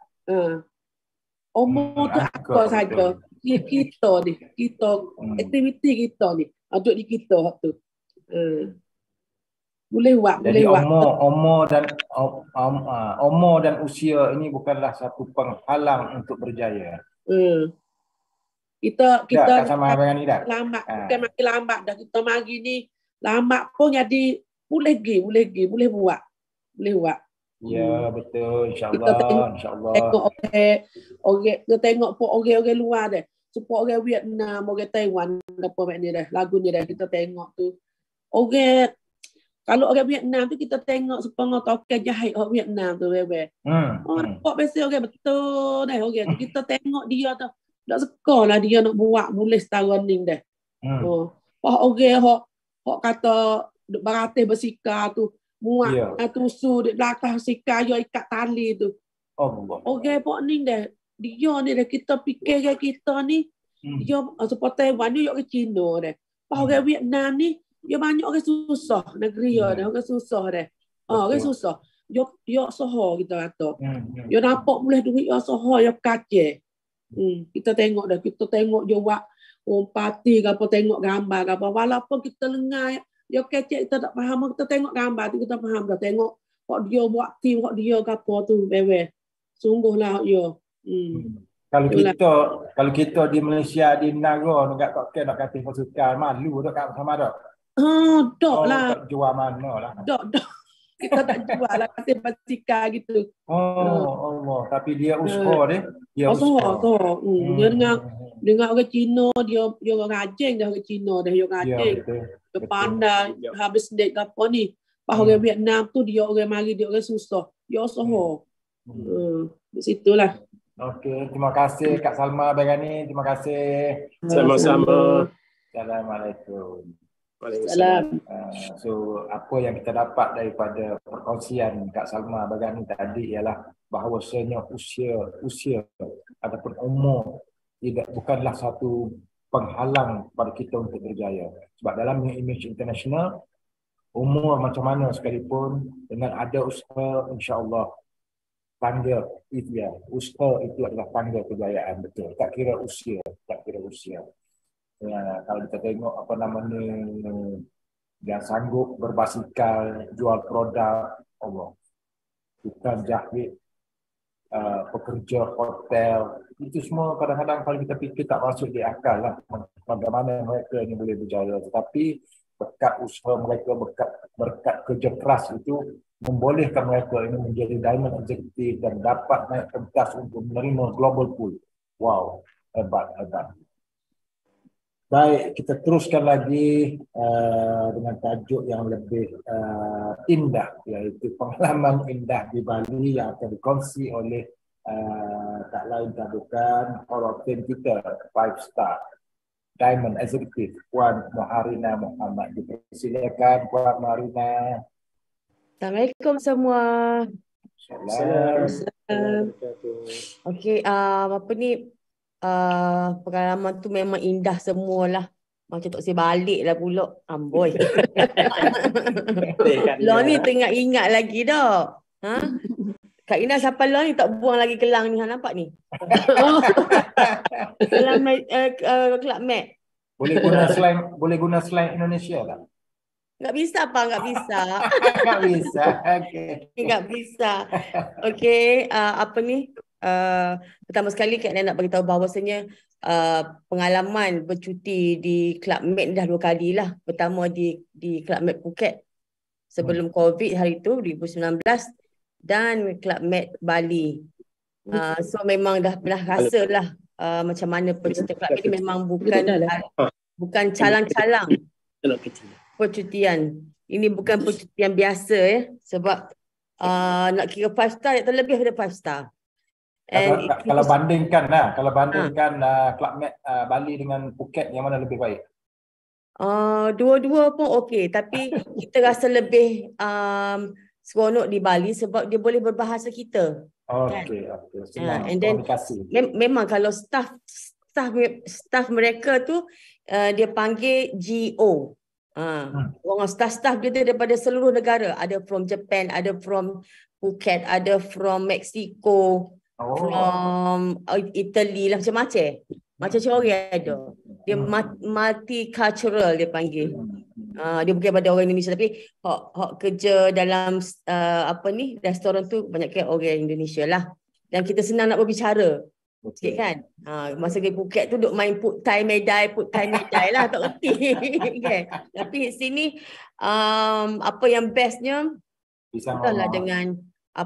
Speaker 11: Umur tu akor saja. Kita aktiviti kita ni. Aduk di kita tu. Boleh buat.
Speaker 4: Jadi umur dan usia ini bukanlah satu penghalang untuk berjaya.
Speaker 11: Kita
Speaker 4: sama dengan ni dah.
Speaker 11: Lambat, bukan makin lambat dah. Kita mari ni lambat pun jadi boleh buat.
Speaker 4: Ya, betul, insya-Allah.
Speaker 11: Tengok orang kita tengok pun orang luar dah. Supaya orang Vietnam, orang Taiwan apa makna dah. Lagu ni dah kita tengok tu. Orang kalau orang Vietnam tu kita tengok supaya token jahit orang Vietnam tu orang kok biasa orang betul dah orang tu kita tengok dia tu. Tak suka lah dia nak buat boleh setara ni dah. Orang hok kata beratis bersikar tu muat tusu di belakang sikar yo ikat tali tu. Orang pok ni dah dia ni dah kita fikir kita ni dia seperti Taiwan ni yo ke Cina dah. Orang Vietnam ni dia banyak orang susah negeri dia dah orang susah dah. Orang susah. Yo soho kita kata. Yo nampak boleh duit yo soho yo kacau. Kita tengok dah, kita tengok je buat parti ke apa, tengok gambar ke apa, walaupun kita lengai dia kecek kita tak faham, kita tengok gambar tu kita faham dah, tengok kok dia buat tim kok dia ke apa tu bebe. Sungguhlah yo.
Speaker 4: Kalau kita di Malaysia di negara nak tak nak kata pasukan malu dak kat sama dak.
Speaker 11: Dok lah.
Speaker 4: Tak jual mana lah. Dok.
Speaker 11: Kita tak jual lah kata basikal gitu.
Speaker 4: Allah, tapi dia usaha dia. Dia usaha.
Speaker 11: Dia dengan orang Cina, dia orang rajin dah orang Cina dah yang rajin. Dia pandai habis dek apa ni. Pas orang Vietnam tu dia orang mari dia orang susah. Dia usaha. Di situlah.
Speaker 4: Okey, terima kasih Kak Salma Begani. Terima kasih.
Speaker 10: Sama-sama.
Speaker 4: Assalamualaikum.
Speaker 11: Salam.
Speaker 4: So apa yang kita dapat daripada perkongsian Kak Salma Begani tadi ialah bahawasanya usia ataupun umur bukanlah satu penghalang pada kita untuk berjaya. Sebab dalam image international umur macam mana sekalipun dengan ada usaha insya-Allah tangga itu ya. Usaha itu adalah tangga kejayaan betul. Tak kira usia. Ya, kalau kita tengok apa namanya yang sanggup berbasikal, jual produk, Allah, bukan jahit, pekerja hotel, itu semua kadang-kadang kalau kita fikir tak masuk di akal lah bagaimana mereka ini boleh berjaya. Tetapi berkat usaha mereka, berkat kerja keras itu membolehkan mereka ini menjadi diamond executive dan dapat naik pentas untuk menerima global pool. Wow, hebat. Baik, kita teruskan lagi dengan tajuk yang lebih indah, iaitu pengalaman indah di Bali yang akan dikongsi oleh tak lain tak bukan horotin kita 5 star Diamond Executive Puan Moharina Muhammad. Dipersilakan Puan Moharina.
Speaker 8: Assalamualaikum semua.
Speaker 4: Salam.
Speaker 8: Okey, apa ni, pengalaman tu memang indah semualah. Macam tak saya balik lah pula. Amboi. Lo ni teringat-ingat lagi dah. Ha? Kak Ina siapa lo ni tak buang lagi kelang ni. Ha, nampak ni? Kelang Club Med.
Speaker 4: Boleh guna slang Indonesia tak?
Speaker 8: Enggak bisa apa? Enggak bisa.
Speaker 4: Enggak bisa. Okey.
Speaker 8: Enggak bisa. Okey, apa ni? Pertama sekali Kak Ina nak beritahu bahawasanya pengalaman bercuti di Club Med dah 2 kali lah. Pertama di Club Med Phuket sebelum COVID hari tu 2019 dan Club Med Bali. So memang dah pernah rasa lah macam mana percutian Club Med ni memang bukan calang-calang percutian. Ini bukan percutian biasa sebab nak kira 5 star atau lebih daripada 5 star.
Speaker 4: Kalau bandingkan Club Med Bali dengan Phuket, yang mana lebih baik?
Speaker 8: Dua-dua pun okey, tapi kita rasa lebih seronok di Bali sebab dia boleh berbahasa kita.
Speaker 4: Okey. Senang komunikasi.
Speaker 8: Memang kalau staff mereka tu dia panggil GO. Orang staff dia daripada seluruh negara, ada from Japan, ada from Phuket, ada from Mexico, from Italy lah, macam-macam orang ada. Dia multicultural dia panggil. Dia bukan pada orang Indonesia, tapi hak kerja dalam restoran tu banyak orang Indonesia lah. Dan kita senang nak berbicara. Sikit kan? Masa ke Phuket tu duk main put Thai medai lah, tak reti. Okay. Tapi sini apa yang bestnya adalah dengan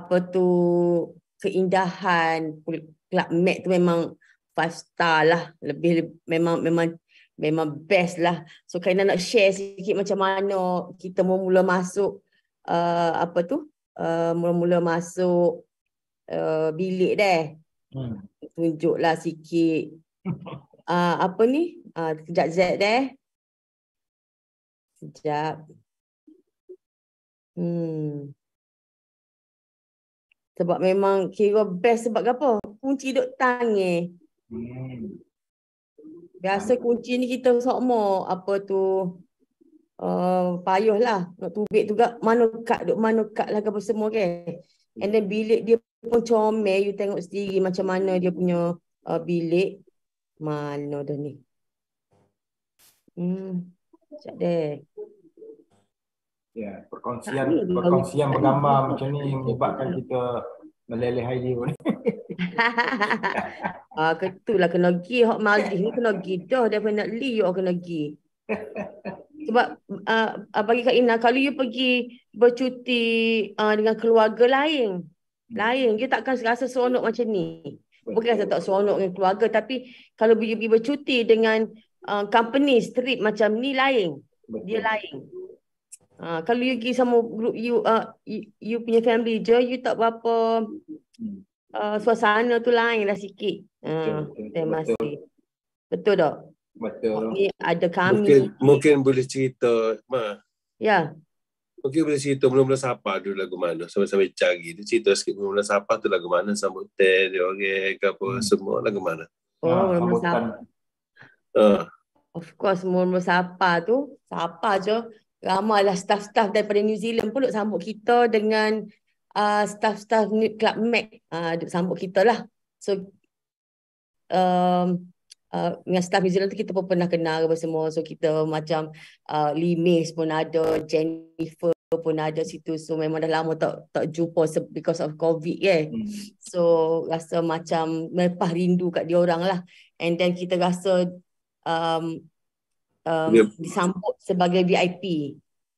Speaker 8: keindahan Club Med tu memang 5 star lah. Lebih memang best lah. So Kak Ina nak share sikit macam mana kita mula masuk mula masuk bilik deh. Tunjuklah sikit. Sekejap Z deh. Sekejap. Sebab memang kira best sebab apa? Kunci duk tangan. Biasa kunci ni kita semua payuh lah. Nak tubik juga mana kat lah apa semua kan. And then bilik dia pun comel, you tengok sendiri macam mana dia punya bilik. Mana dah ni? Sekejap deh.
Speaker 4: Ya, perkongsian bergambar macam ni menyebabkan kita meleleh idea ni.
Speaker 8: Ketulah kena pergi hok Maldives ni, kena pergi dah daripada nak li you kena pergi. Sebab bagi Kak Ina, kalau you pergi bercuti dengan keluarga lain you takkan rasa seronok macam ni. Bukan rasa tak seronok dengan keluarga, tapi kalau you pergi bercuti dengan company trip macam ni lain. Dia lain. Kalau you pergi sama group you punya family je, you tak berapa suasana tu lain lah sikit. Terima kasih. Betul tak?
Speaker 5: Betul.
Speaker 8: Ni ada kami.
Speaker 5: Mungkin boleh cerita, Ma.
Speaker 8: Ya.
Speaker 5: Mungkin boleh cerita mula-mula Sapa dulu lagu mana. Sampai-sampai cari. Dia cerita sikit mula-mula Sapa tu lagu mana. Sambut teh, dia orang ke apa. Semua lagu mana.
Speaker 8: Mula-mula Sapa. Of course, mula-mula Sapa tu. Sapa je. Ramailah staff-staff daripada New Zealand pun duk sambut kita dengan staff-staff Club Med. Duk sambut kita lah. So, dengan staff New Zealand tu kita pun pernah kenal apa semua. So kita macam Limis pun ada, Jennifer pun ada situ. So memang dah lama tak jumpa because of COVID So rasa macam melepas rindu kat dia orang lah. And then kita rasa disambut sebagai VIP.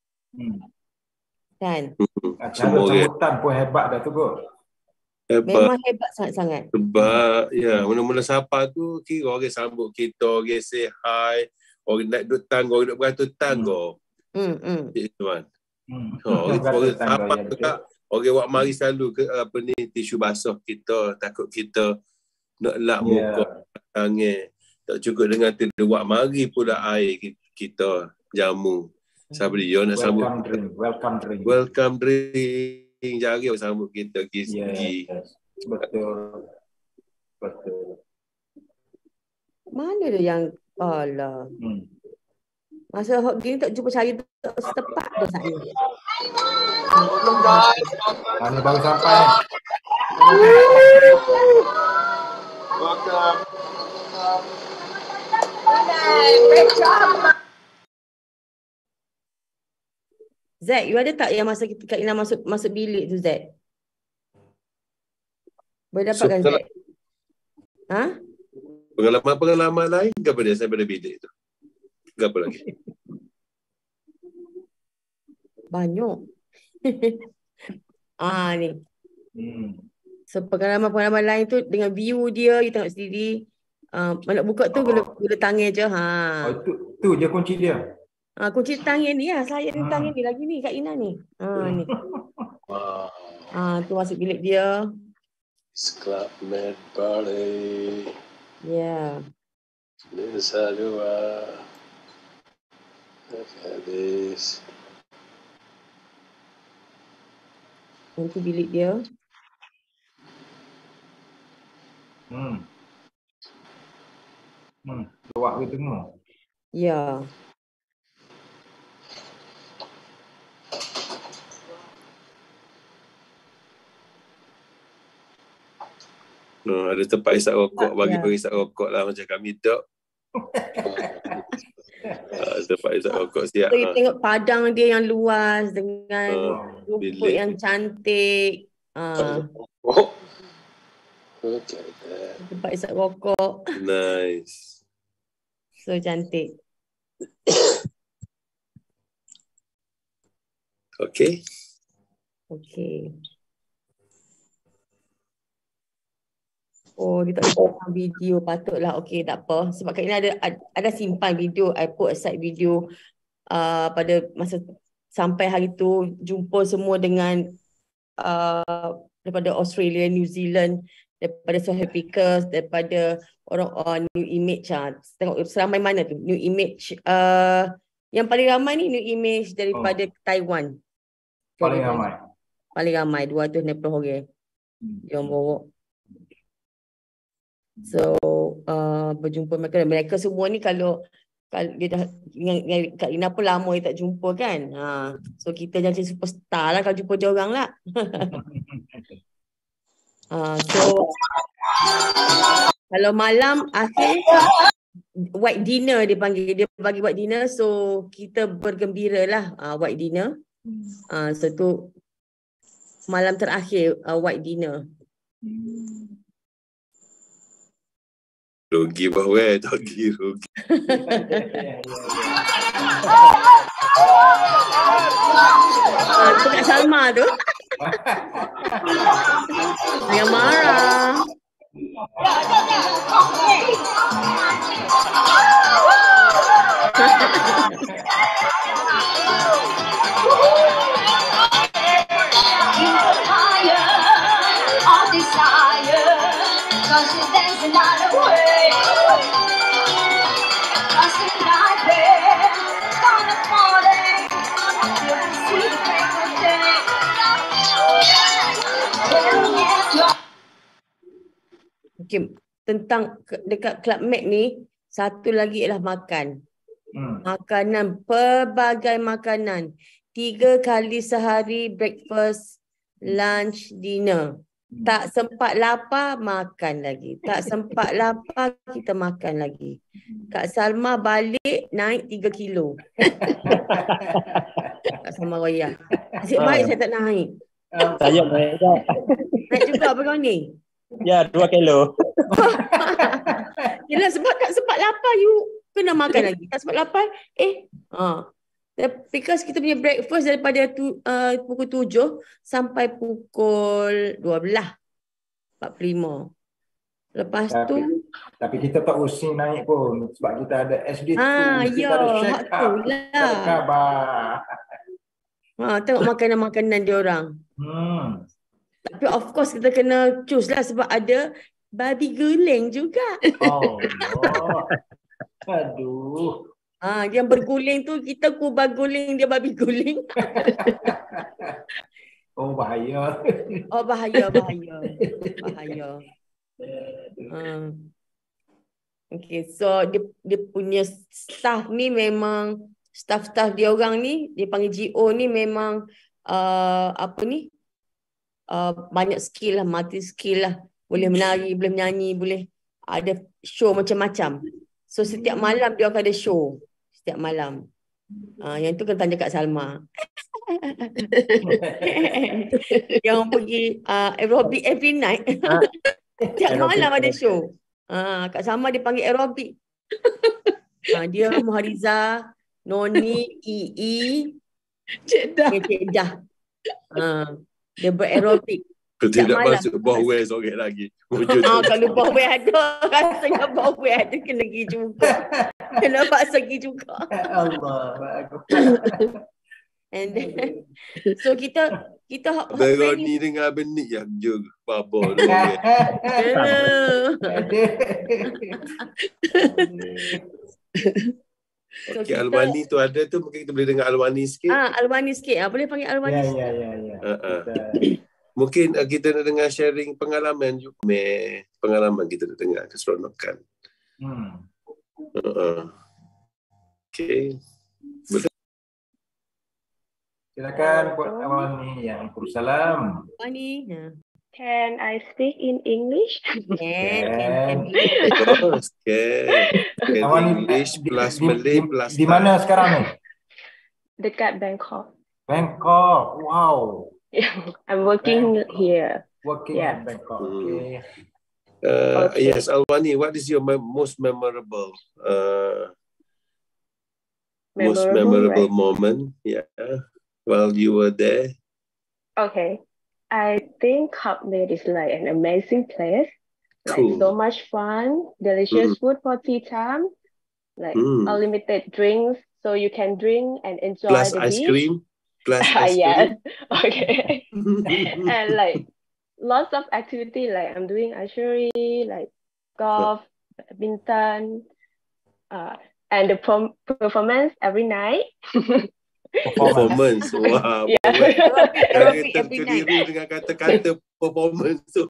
Speaker 8: Kan?
Speaker 4: Cara sambutan pun hebat dah tu kot.
Speaker 8: Memang hebat sangat-sangat.
Speaker 5: Sebab mula-mula Sapa tu kira orang sambut kita, orang say hi, Orang naik duduk tangga, orang duduk beratur tangga. Cik Izwan. Orang sama juga. Orang buat mari selalu ke apa ni tisu basah kita, takut kita nak lap muka tangan. Tak cukup dengan tu buat mari pula air kita jamu. Sabar dia nak sambut. Welcome drink. Jari orang sambut kita gigi.
Speaker 4: Betul.
Speaker 8: Mana dia yang alah. Masa hot gini tak jumpa cari setepak dah saya.
Speaker 4: Mana baru sampai.
Speaker 8: Zack, you ada tak yang masa Kak Ina masuk bilik tu, Zack? Boleh dapatkan Zack? Ha?
Speaker 5: Pengalaman lain ke pada saya pada bilik tu? Ke apa lagi?
Speaker 8: Banyak. Ni. So pengalaman-pengalaman lain tu dengan view dia, you tengok sendiri. Nak buka tu guna tangan je.
Speaker 4: Tu je kunci dia.
Speaker 8: Kunci tangan ni lah. Saya ni tangan ni lagi ni Kak Ina ni. Ni. Tu masuk bilik dia.
Speaker 5: Club Med Party.
Speaker 8: Yeah.
Speaker 5: Nusa Dua. Look at this.
Speaker 8: Nanti bilik dia.
Speaker 4: Luak ke tengah?
Speaker 8: Ya.
Speaker 5: Ada tempat isap rokok, bagi isap rokok lah macam kami tak. Tempat isap rokok siap.
Speaker 8: So, you tengok padang dia yang luas dengan rumput yang cantik. Tempat isap rokok.
Speaker 5: Nice.
Speaker 8: So cantik.
Speaker 5: Okay.
Speaker 8: Dia tak simpan video, patutlah. Okay, tak apa. Sebab Kak Ina ada simpan video. I put aside video pada masa sampai hari tu jumpa semua dengan daripada Australia, New Zealand, daripada South Africa, daripada orang New Image. Tengok seramai mana tu New Image. Yang paling ramai ni New Image daripada Taiwan.
Speaker 4: Paling
Speaker 8: ramai 260 orang yang bawa. So berjumpa mereka semua ni kalau dia dah dengan Kak Ina pun lama dia tak jumpa kan. So kita jadi superstar lah kalau jumpa dia orang lah. So kalau malam akhir white dinner dia panggil, dia bagi white dinner, so kita bergembira lah white dinner. So tu malam terakhir white dinner.
Speaker 5: Rugi bahawa tak rugi.
Speaker 8: Tu Kak Salma tu. Jangan marah. Okay. Tentang dekat Club Med ni, satu lagi ialah makan. Makanan, pelbagai makanan. 3 kali sehari, breakfast, lunch, dinner. Tak sempat lapar, makan lagi. Tak sempat lapar, kita makan lagi. Kak Salma balik, naik 3 kilo. Kak Salma Raya. Nasib baik saya tak naik.
Speaker 12: Saya naik.
Speaker 8: Naik juga apa kau ni?
Speaker 12: Ya, 2 kilo.
Speaker 8: Yelah, sebab tak sempat lapar, you kena makan lagi. Tak sempat lapar, because kita punya breakfast daripada pukul 7 sampai pukul 12.45. Lepas tu
Speaker 4: Tapi kita tak usah naik pun sebab kita ada SD2, kita ada
Speaker 8: hak
Speaker 4: shake
Speaker 8: tu
Speaker 4: up, kita ada
Speaker 8: lah.
Speaker 4: khabar.
Speaker 8: Tengok makanan-makanan dia orang. Tapi of course kita kena choose lah sebab ada babi guling juga.
Speaker 4: Allah. Aduh.
Speaker 8: Yang berguling tu kita kubah guling, dia babi guling.
Speaker 4: Oh bahaya.
Speaker 8: Oh bahaya. Okay, so dia punya staff ni memang staff dia orang ni, dia panggil GO ni memang banyak skill lah, multi skill lah. Boleh menari, boleh menyanyi, boleh ada show macam-macam. So setiap malam dia akan ada show. Setiap malam. Yang tu kena tanya Kak Salma. Yang pergi aerobic every night. Setiap malam ada show. Kak Salma dia panggil aerobic. Dia Muhariza, Noni, Cik Dah. Dia beraerobik.
Speaker 5: Tidak masuk bawah sore lagi.
Speaker 8: Kalau bawah ada, rasanya bawah ada kena pergi juga. Kena paksa pergi juga.
Speaker 4: Allah.
Speaker 8: And then, so kita
Speaker 5: Beroni dengan benik yang juga babol.
Speaker 8: So
Speaker 5: Okay, Alwani tu ada tu, mungkin kita boleh dengar Alwani sikit.
Speaker 8: Alwani sikit. Boleh panggil Alwani sikit.
Speaker 5: Mungkin kita nak dengar sharing pengalaman juga. Pengalaman kita nak dengar keseronokan. Okay.
Speaker 4: Silakan buat Alwani. Ya, Waalaikumsalam.
Speaker 8: Alwani.
Speaker 13: Can I speak in English?
Speaker 8: Can.
Speaker 5: English plus Malay plus.
Speaker 4: Di mana sekarang ni?
Speaker 13: Dekat Bangkok.
Speaker 4: Bangkok. Wow.
Speaker 13: I'm working here.
Speaker 4: Working in Bangkok. Okay.
Speaker 5: Yes, Alwani, what is your most memorable
Speaker 13: Memorable, right?
Speaker 5: moment? Yeah, while you were there.
Speaker 13: Okay. I think Cup Med is like an amazing place.
Speaker 5: Cool.
Speaker 13: Like so much fun, delicious food for tea time, like unlimited drinks, so you can drink and enjoy
Speaker 5: plus
Speaker 13: the
Speaker 5: ice
Speaker 13: beach.
Speaker 5: cream. Plus ice
Speaker 13: Yes.
Speaker 5: cream.
Speaker 13: Okay. And like lots of activity, like I'm doing archery, like golf, badminton, and the performance every night.
Speaker 5: Performance. Wah.
Speaker 8: Aerobic every night.
Speaker 5: Terkeliru dengan kata-kata performance tu.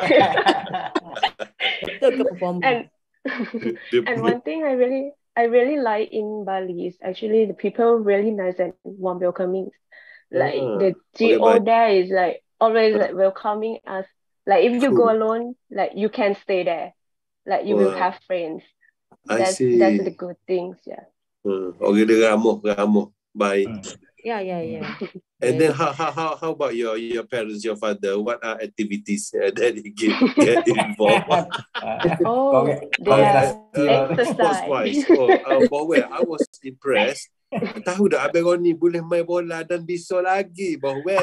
Speaker 13: And one thing I really like in Bali is actually the people really nice and warm welcoming. Like the GO there is like always like welcoming us. Like if you go alone, like you can stay there. Like you will have friends. That's the good things, yeah.
Speaker 5: Okay, dia ramuh. Baik.
Speaker 8: Yeah.
Speaker 5: And then how about your parents, your father? What are activities that they get involved?
Speaker 13: They exercise.
Speaker 5: Sports-wise. I was impressed. Tahu tak Abang Roni boleh main bola dan bisa lagi, bahawa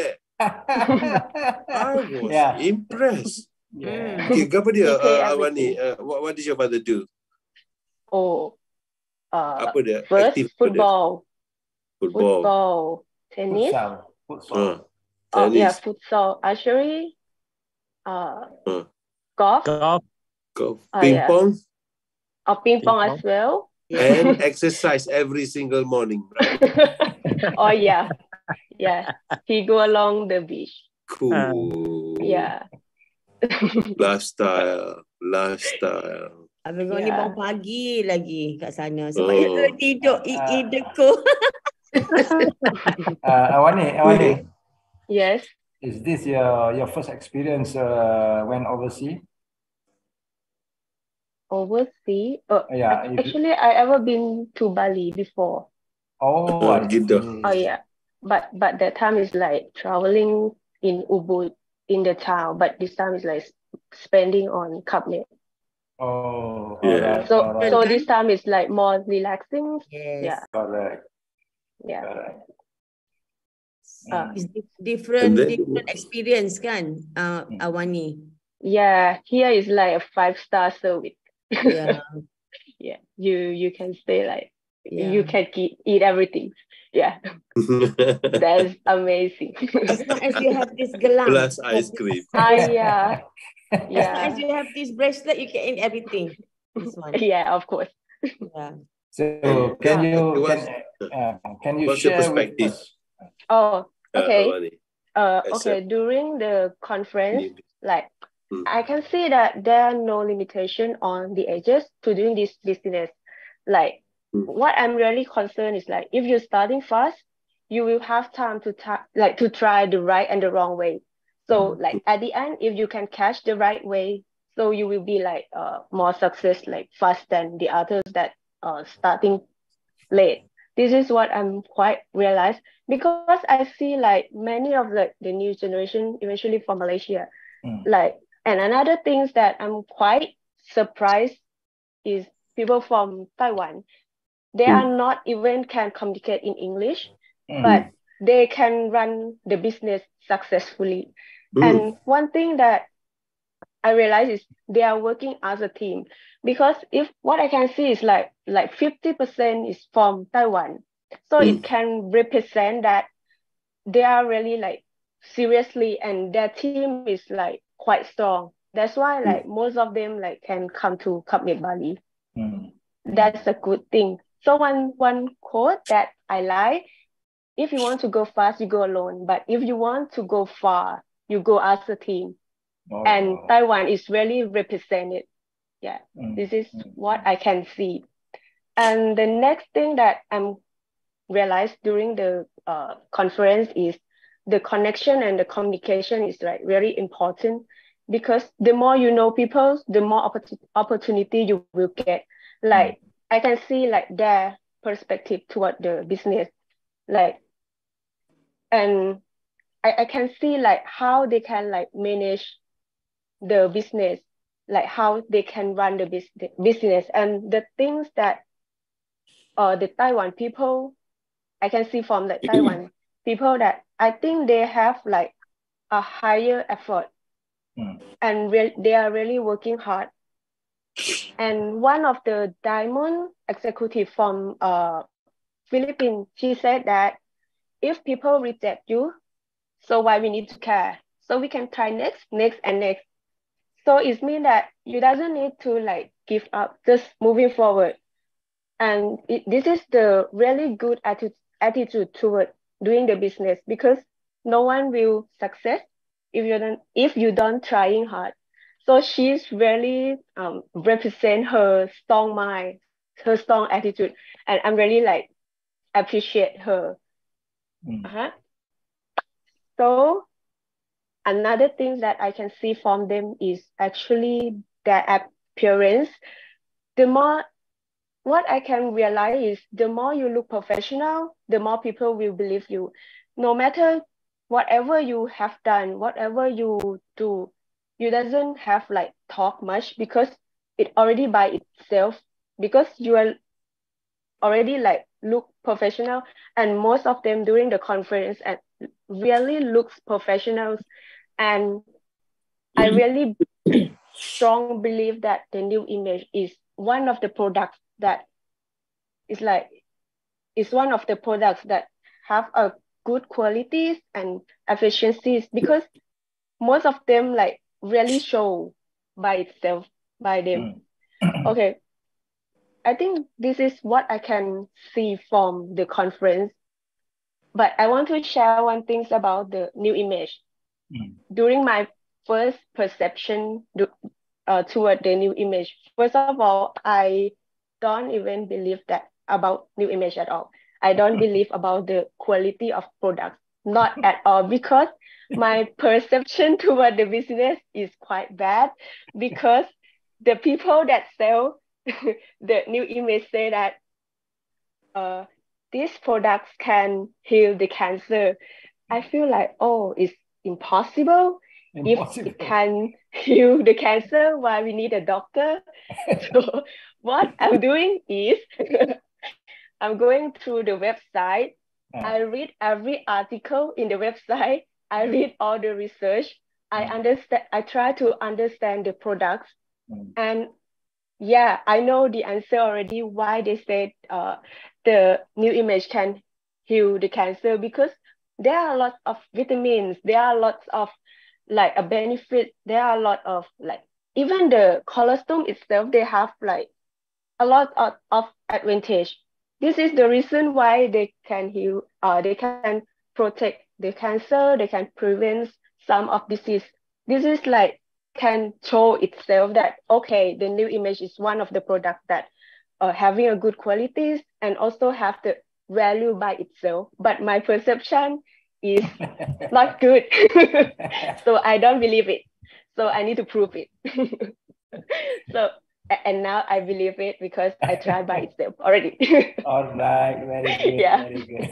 Speaker 5: I was impressed. Okay, apa dia Awani? What does your father do? Apa dia?
Speaker 13: First,
Speaker 5: aktif
Speaker 13: football, tennis.
Speaker 5: Futsal.
Speaker 13: Futsal, archery, golf.
Speaker 5: Ping pong.
Speaker 13: Ping pong as well.
Speaker 5: And exercise every single morning, right?
Speaker 13: Yeah. He go along the beach.
Speaker 5: Cool.
Speaker 13: Yeah.
Speaker 5: Lifestyle.
Speaker 8: Abang ni bangun pagi lagi kat sana sebab dia tidur ideko.
Speaker 4: Awani.
Speaker 13: Yes.
Speaker 4: Is this your first experience when overseas?
Speaker 13: Overseas?
Speaker 4: Yeah.
Speaker 13: Actually, I ever been to Bali before.
Speaker 5: Gitu.
Speaker 13: Yeah. But that time is like traveling in Ubud in the town, but this time is like spending on Cup Med. So this time is like more relaxing.
Speaker 8: Yes.
Speaker 13: Yeah.
Speaker 4: Correct.
Speaker 13: Yeah.
Speaker 8: It's different experience kan, Awani.
Speaker 13: Yeah, here is like a 5-star service.
Speaker 8: Yeah.
Speaker 13: Yeah, you can stay like
Speaker 8: Yeah.
Speaker 13: you can eat everything. Yeah, that's amazing.
Speaker 8: As long as you have this gelang.
Speaker 5: Plus ice cream.
Speaker 13: Yeah,
Speaker 8: As long as
Speaker 13: yeah,
Speaker 8: you have this bracelet, you can eat everything. This one.
Speaker 13: yeah, of course.
Speaker 8: Yeah.
Speaker 4: So can you
Speaker 5: What's your
Speaker 4: share with
Speaker 5: perspective?
Speaker 4: us?
Speaker 13: Oh, okay.
Speaker 5: Arwani?
Speaker 13: Okay, during the conference, like
Speaker 5: Hmm.
Speaker 13: I can see that there are no limitation on the ages to doing this business. Like what I'm really concerned is like if you're starting fast, you will have time to to try the right and the wrong way. So like at the end, if you can catch the right way, so you will be like more success like fast than the others that starting late. This is what I'm quite realized because I see like many of the new generation, eventually from Malaysia, like, and another things that I'm quite surprised is people from Taiwan. They are not even can communicate in English, but they can run the business successfully. And one thing that I realize is they are working as a team because if what I can see is like 50% is from Taiwan, so it can represent that they are really like seriously and their team is like quite strong. That's why like most of them like can come to Club Med Bali. That's a good thing. So one quote that I like: if you want to go fast, you go alone, but if you want to go far, you go as a team. And Taiwan is really represented. Yeah, this is what I can see. And the next thing that I'm realized during the conference is the connection and the communication is like very important because the more you know people, the more opportunity you will get. Like I can see like their perspective toward the business, like, and I can see like how they can like manage the business, like how they can run the business, and the things that the Taiwan people, I can see from the Taiwan people that I think they have like a higher effort and they are really working hard. And one of the diamond executive from Philippines, she said that if people reject you, so why we need to care? So we can try next, and next. So it means that you doesn't need to like give up, just moving forward. And this is the really good attitude toward doing the business because no one will success if you don't trying hard. So she's really represent her strong mind, her strong attitude, and I'm really like appreciate her. So another thing that I can see from them is actually their appearance. What I can realize is the more you look professional, the more people will believe you. No matter whatever you have done, whatever you do, you doesn't have like talk much because it already by itself, because you are already like look professional, and most of them during the conference and really looks professionals. And I really strong believe that the new image is one of the products that is like, it's one of the products that have a good qualities and efficiencies because most of them like really show by itself, by them. Okay, I think this is what I can see from the conference. But I want to share one thing about the new image. During my first perception toward the new image, first of all, I don't even believe that about new image at all. I don't believe about the quality of products, not at all, because my perception toward the business is quite bad because the people that sell the new image say that these products can heal the cancer. I feel like, oh, it's impossible. If it can heal the cancer, why we need a doctor? So what I'm doing is I'm going through the website. I read every article in the website. I read all the research. I try to understand the products, and yeah, I know the answer already why they said the new image can heal the cancer, because there are lots of vitamins, there are lots of like a benefit, there are a lot of like even the colostrum itself, they have like a lot of advantage. This is the reason why they can heal, they can protect the cancer, they can prevent some of disease. This is like can show itself that okay, the new image is one of the products that having a good qualities and also have the value by itself. But my perception is not good, so I don't believe it. So I need to prove it. So and now I believe it because I tried by itself already.
Speaker 4: All right, very good,
Speaker 13: Yeah.
Speaker 4: very good.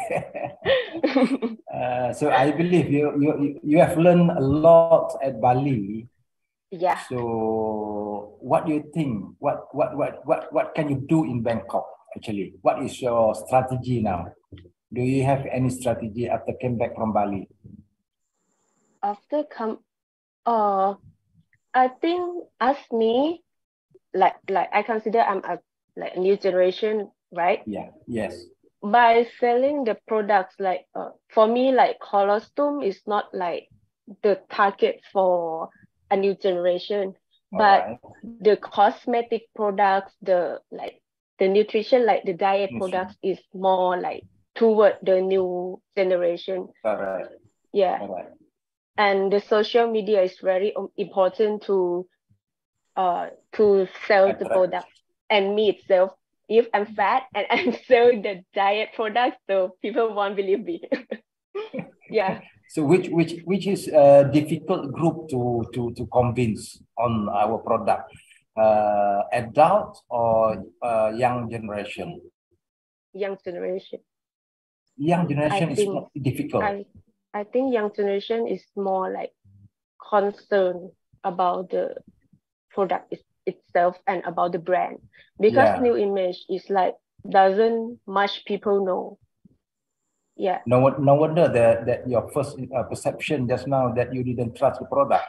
Speaker 4: So I believe you have learned a lot at Bali.
Speaker 13: Yeah.
Speaker 4: So what do you think? What can you do in Bangkok actually? What is your strategy now? Do you have any strategy after came back from Bali?
Speaker 13: After I think as me, like I consider I'm a like new generation, right?
Speaker 4: Yeah. Yes.
Speaker 13: By selling the products, like for me, like colostrum is not like the target for a new generation, but the cosmetic products, the like the nutrition, like the diet products is more like toward the new generation.
Speaker 4: Correct.
Speaker 13: Yeah.
Speaker 4: Correct.
Speaker 13: And the social media is very important to sell the product. And me itself, if I'm fat and I'm selling the diet products, so people won't believe me. Yeah.
Speaker 4: So which is a difficult group to convince on our product, adult or young generation?
Speaker 13: Young generation.
Speaker 4: Young generation is not difficult.
Speaker 13: I think young generation is more like concerned about the product itself and about the brand, because new image is like doesn't much people know. Yeah.
Speaker 4: No wonder that your first perception just now that you didn't trust the product.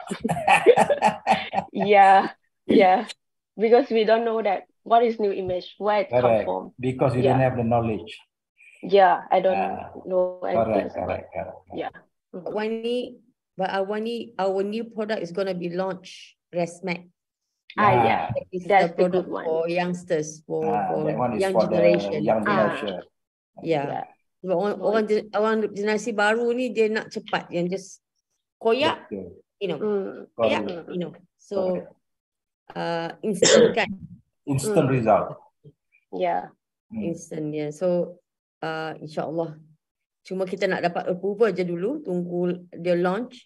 Speaker 13: Yeah, because we don't know that what is new image, where it come from.
Speaker 4: Because you don't have the knowledge.
Speaker 13: Yeah, I don't know anything.
Speaker 4: Correct.
Speaker 13: Yeah.
Speaker 8: But our new product is going to be launched Resmac.
Speaker 13: Yeah,
Speaker 8: it's
Speaker 13: that's
Speaker 8: the
Speaker 13: the good
Speaker 8: product
Speaker 13: one.
Speaker 8: for youngsters, for
Speaker 4: that one is
Speaker 8: young
Speaker 4: for
Speaker 8: generation.
Speaker 4: The young generation.
Speaker 8: Yeah. Orang generasi baru ni dia nak cepat, yang just koyak, koyak, So instant kan?
Speaker 4: Instant result.
Speaker 13: Yeah.
Speaker 8: Instant, yeah. So insyaAllah. Cuma kita nak dapat approval je dulu, tunggu dia launch.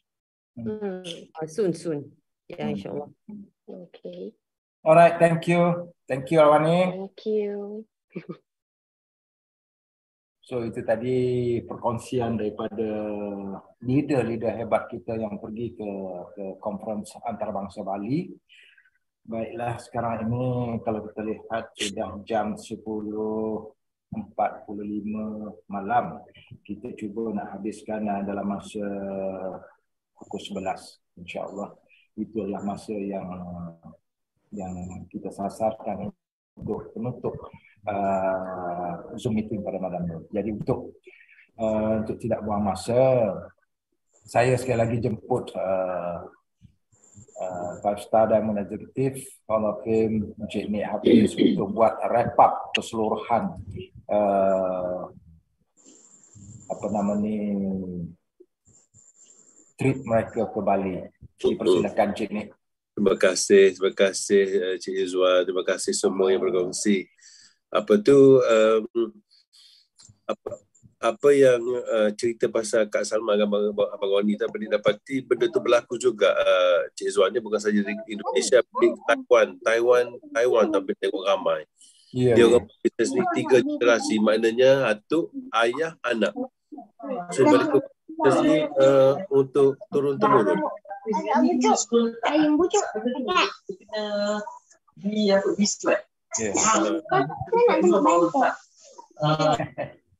Speaker 8: Soon. Yeah, insyaAllah.
Speaker 13: Okay.
Speaker 4: Alright, thank you. Thank you, Awani.
Speaker 13: Thank you.
Speaker 4: So itu tadi perkongsian daripada leader hebat kita yang pergi ke conference antarabangsa Bali. Baiklah, sekarang ini kalau kita lihat sudah jam 10.45 malam. Kita cuba nak habiskan dalam masa pukul 11, insya-Allah. Itu adalah masa yang kita sasarkan untuk penutup Zoom meeting pada malam ini. Jadi untuk tidak buang masa, saya sekali lagi jemput 5-star Diamond Executive Hall of Fame Encik Nik Hafiz untuk buat wrap up keseluruhan trip mereka ke Bali. Dipersilakan Encik Nik.
Speaker 5: Terima kasih Cik Izwan, terima kasih semua yang berkongsi. Apa yang cerita pasal Kak Salma dan Abang Wani tadi dapati benda tu berlaku juga. Cik Izwan ni bukan saja di Indonesia, di Taiwan tapi tengok ramai. Dia orang bisnes ni 3 generasi, maknanya atuk, ayah, anak. So mereka bisnes ni untuk turun-temurun.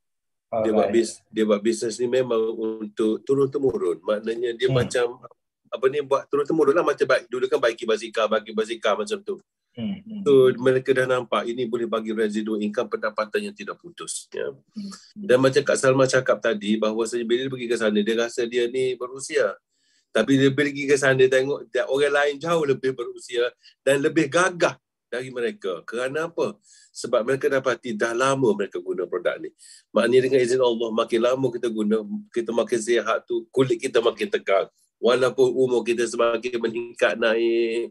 Speaker 5: Dia buat bisnes ni memang untuk turun-temurun. Maknanya dia macam buat turun-temurun lah, macam dulu kan bagi basikal macam tu. So mereka dah nampak ini boleh bagi residual income, pendapatan yang tidak putus, ya. Dan macam Kak Salma cakap tadi, bahawa bila dia pergi ke sana dia rasa dia ni berusia, tapi dia pergi ke sana tengok orang lain jauh lebih berusia dan lebih gagah dari mereka. Kerana apa? Sebab mereka dapati dah lama mereka guna produk ni. Maknanya dengan izin Allah, makin lama kita guna, kita makin sihat tu, kulit kita makin tegang. Walaupun umur kita semakin meningkat naik.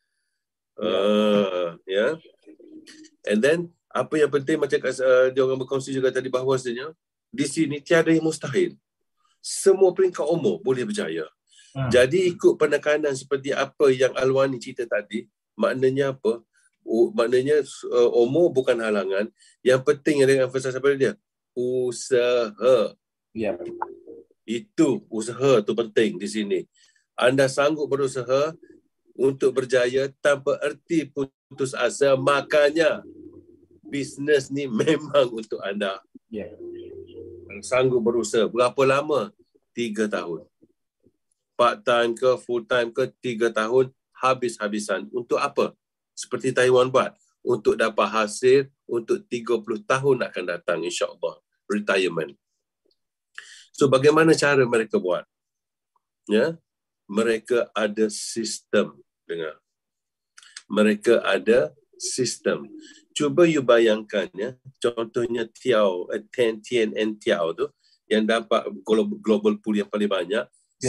Speaker 5: Ya. And then apa yang penting macam dia orang berkongsi juga tadi, bahawasanya di sini tiada yang mustahil. Semua peringkat umur boleh berjaya. Jadi ikut penekanan seperti apa yang Alwani cerita tadi, maknanya apa? Maknanya umur bukan halangan. Yang penting yang dengan emphasize pada dia, usaha.
Speaker 4: Ya.
Speaker 5: Itu usaha tu penting di sini. Anda sanggup berusaha untuk berjaya tanpa erti putus asa, makanya bisnes ni memang untuk anda.
Speaker 4: Ya.
Speaker 5: Sanggup berusaha. Berapa lama? 3 tahun. Part time ke full time ke 3 tahun, habis-habisan. Untuk apa? Seperti Taiwan buat. Untuk dapat hasil untuk 30 tahun akan datang, insya-Allah. Retirement. So bagaimana cara mereka buat? Ya, mereka ada sistem. Dengar. Mereka ada sistem. Cuba you bayangkan, ya, contohnya Tian and Tiao tu yang dapat global pool yang paling banyak.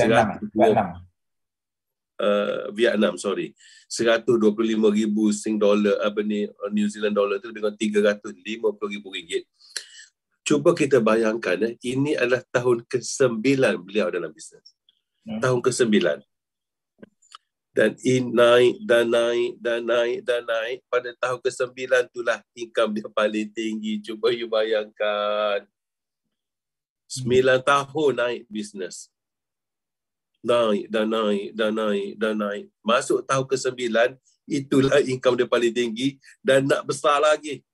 Speaker 5: Vietnam, sorry. 125,000 Sing dollar, New Zealand dollar tu dengan 350,000 ringgit. Cuba kita bayangkan, ini adalah tahun ke-9 beliau dalam bisnes. Tahun ke-9. Dan naik. Pada tahun ke-9 itulah income dia paling tinggi. Cuba you bayangkan. 9 tahun naik bisnes. Naik. Masuk tahun ke-9, itulah income dia paling tinggi dan nak besar lagi.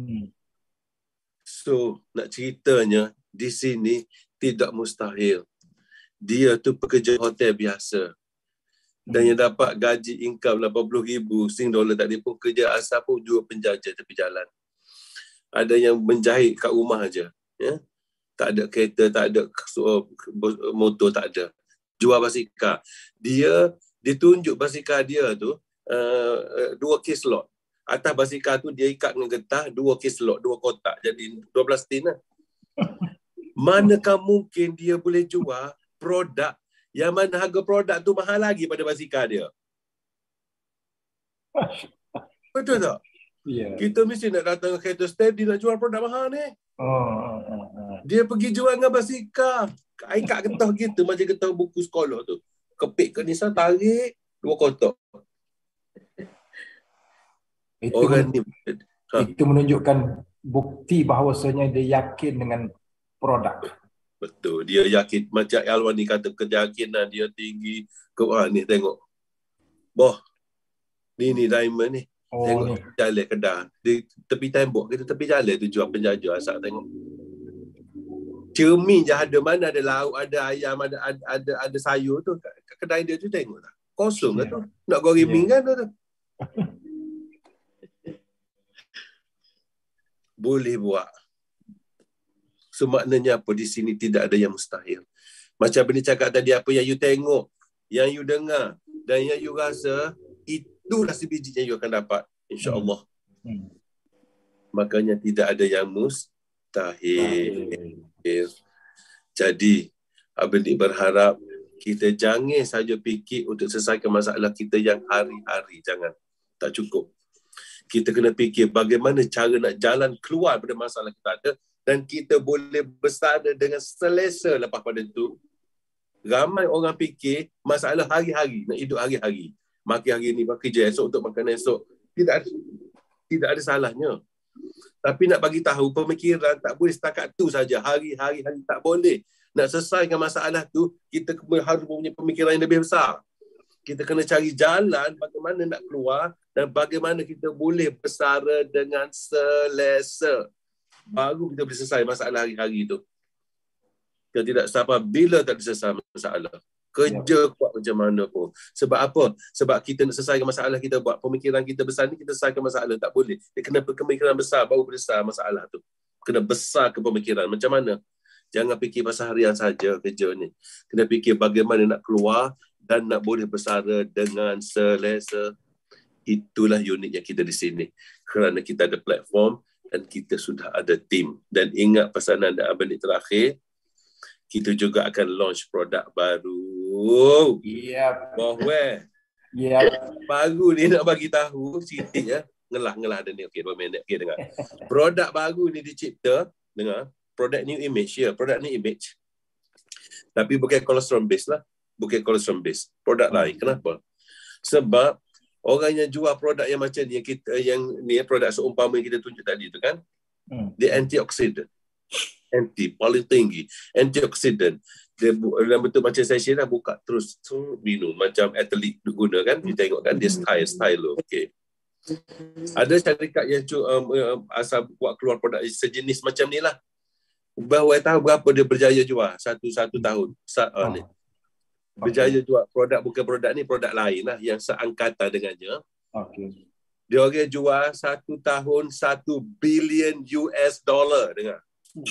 Speaker 5: So, nak ceritanya, di sini tidak mustahil. Dia tu pekerja hotel biasa. Dan yang dapat gaji income 80,000 Sing dollar tadi pun kerja asal pun jual penjajah tepi jalan. Ada yang menjahit kat rumah aja, ya. Tak ada kereta, tak ada motor, tak ada. Jual basikal. Dia tunjuk basikal dia tu 2 case slot. Atas basikal tu dia ikat dengan getah 2 case slot, 2 kotak. Jadi 12 tin lah. Manakah mungkin dia boleh jual produk yang mana harga produk tu mahal lagi pada basikal dia? Betul tak?
Speaker 4: Yeah.
Speaker 5: Kita mesti nak datang ke kereta stand, dia nak jual produk mahal ni. Dia pergi jual dengan basikal. Ikat getah gitu, macam getah buku sekolah tu. Kepik ke Nissan, tarik 2 kotak.
Speaker 4: Itu menunjukkan bukti bahawasanya dia yakin dengan produk.
Speaker 5: Betul, dia yakin. Macam Alwani kata, keyakinan dia tinggi. Ni tengok. Boh, ni diamond ni. Tengok ni. Jalan Kedah. Di tepi tembok, kita tepi jalan tu jual penjajah. Asal tengok. Cermin je ada, mana ada lauk, ada ayam, ada sayur tu. Kedai dia tu tengok tak? Kosong lah tu. Nak goreng kan tu. Boleh buat. So maknanya apa? Di sini tidak ada yang mustahil. Macam Bini cakap tadi, apa yang you tengok, yang you dengar dan yang you rasa, itulah sebiji yang you akan dapat, insya-Allah. Makanya tidak ada yang mustahil. Jadi Abang berharap kita jangan saja fikir untuk selesaikan masalah kita yang hari-hari. Jangan. Tak cukup. Kita kena fikir bagaimana cara nak jalan keluar pada masalah kita ada dan kita boleh bersara dengan selesa lepas pada itu. Ramai orang fikir masalah hari-hari, nak hidup hari-hari. Makan hari ni, kerja esok untuk makan esok. Tidak ada salahnya. Tapi nak bagi tahu pemikiran tak boleh setakat tu saja. Hari-hari tak boleh. Nak selesaikan masalah tu, kita harus punya pemikiran yang lebih besar. Kita kena cari jalan bagaimana nak keluar dan bagaimana kita boleh bersara dengan selesa. Baru kita boleh selesai masalah hari-hari tu. Kita tidak sampai bila tak selesai masalah. Kerja kuat macam mana pun. Sebab apa? Sebab kita nak selesaikan masalah, kita buat pemikiran kita besar ni, kita selesaikan masalah. Tak boleh. Dia kena pemikiran besar baru besar masalah tu. Kena besar ke pemikiran. Macam mana? Jangan fikir pasal harian saja kerja ni. Kena fikir bagaimana nak keluar dan nak boleh bersara dengan selesa. Itulah uniknya kita di sini. Kerana kita ada platform dan kita sudah ada tim. Dan ingat pesanan dan abang terakhir, kita juga akan launch produk baru. Bahawa baru ni nak bagi tahu sikit ya. Ngelah ada ni. Okey, 2 minit. Okey, dengar. Produk baru ni dicipta, dengar. Produk new image, produk new image. Tapi bukan colostrum base lah. Bukan colostrum base. Produk lain. Kenapa? Sebab orang yang jual produk yang macam ni, yang ni produk seumpama yang kita tunjuk tadi tu kan, dia antioksidan. Paling tinggi. Antioksidan. Dia dalam bentuk macam saya share dah, buka terus minum. Macam atlet guna kan. Dia tengok kan, dia style lo. Okay. Ada syarikat yang asal buat keluar produk sejenis macam ni lah. Bahawa tahu berapa dia berjaya jual satu tahun. Ni. Berjaya jual produk, bukan produk ni, produk lain lah yang seangkatan dengannya. Dia orang jual 1 tahun $1 billion. Dengar.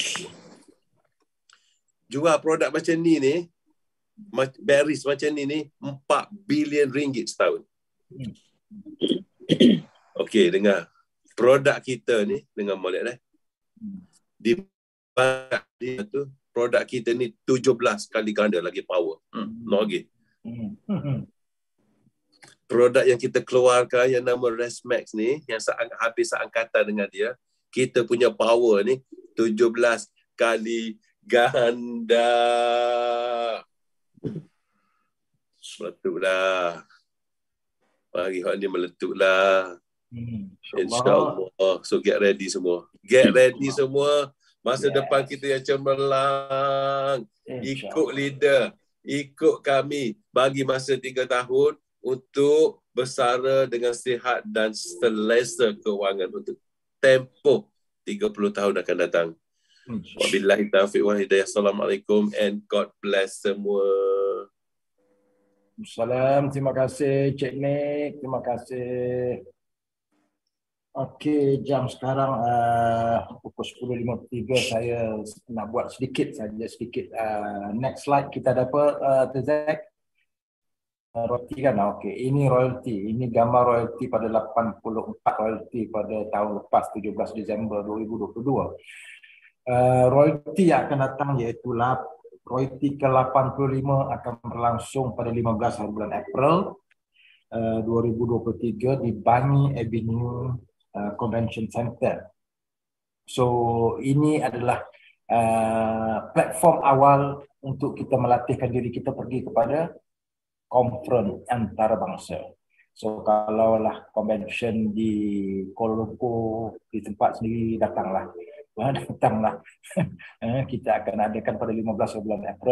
Speaker 5: Jual produk macam ni, berries macam ni, 4 billion ringgit setahun. Okey, dengar. Produk kita ni, dengar molek dah. Di tu produk kita ni 17 kali ganda lagi power. Lagi. Produk yang kita keluarkan yang nama Resmax ni, yang habis seangkatan dengan dia, kita punya power ni 17 kali ganda. Meletuplah. Mari hak ni meletuplah. InsyaAllah. So get ready semua. Get ready semua. Masa depan kita yang cemerlang. Ikut leader. Ikut kami. Bagi masa 3 tahun untuk bersara dengan sihat dan selesa keuangan untuk tempoh 30 tahun akan datang. Wabillahi taufiq wal hidayah. Assalamualaikum and God bless semua.
Speaker 4: Salam. Terima kasih Cik Nick. Terima kasih. Okey, jam sekarang pukul 10.53. Saya nak buat sedikit saja. Next slide kita dapat Tezek. Royalty kan? Okey, ini royalty. Ini gambar royalty pada 84 royalty pada tahun lepas 17 Disember 2022. Royalty yang akan datang iaitu royalty ke-85 akan berlangsung pada 15 hari bulan April 2023 di Bangi Avenue Convention Center. So ini adalah platform awal untuk kita melatihkan diri kita pergi kepada conference antarabangsa. So kalaulah convention di Kuala Lumpur, di tempat sendiri, datanglah. Kita akan adakan pada 15 bulan April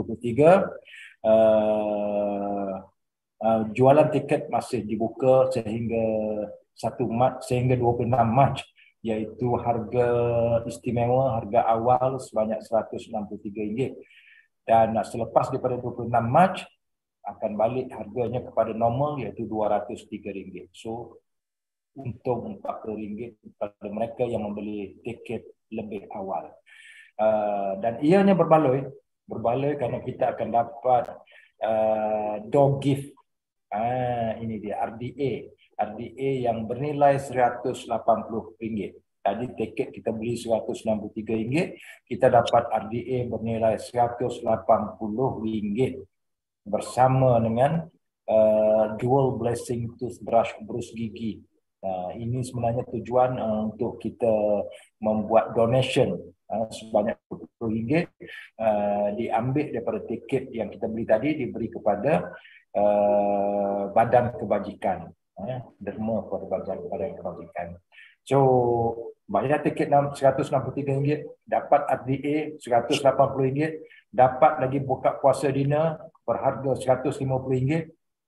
Speaker 4: 2023. Jualan tiket masih dibuka sehingga 26 Mac, iaitu harga istimewa, harga awal sebanyak RM163. Dan selepas daripada 26 Mac akan balik harganya kepada normal, iaitu RM203. So untung RM40 kepada mereka yang membeli tiket lebih awal. Dan ianya berbaloi kerana kita akan dapat door gift. Ini dia RDA yang bernilai RM180. Tadi tiket kita beli RM163, kita dapat RDA bernilai RM180 bersama dengan dual blessing toothbrush, brus gigi. Ini sebenarnya tujuan untuk kita membuat donation sebanyak RM20, diambil daripada tiket yang kita beli tadi, diberi kepada badan kebajikan, derma kepada badan kebajikan. So bayar tiket RM163, dapat RDA RM180, dapat lagi buka puasa dinner berharga RM150,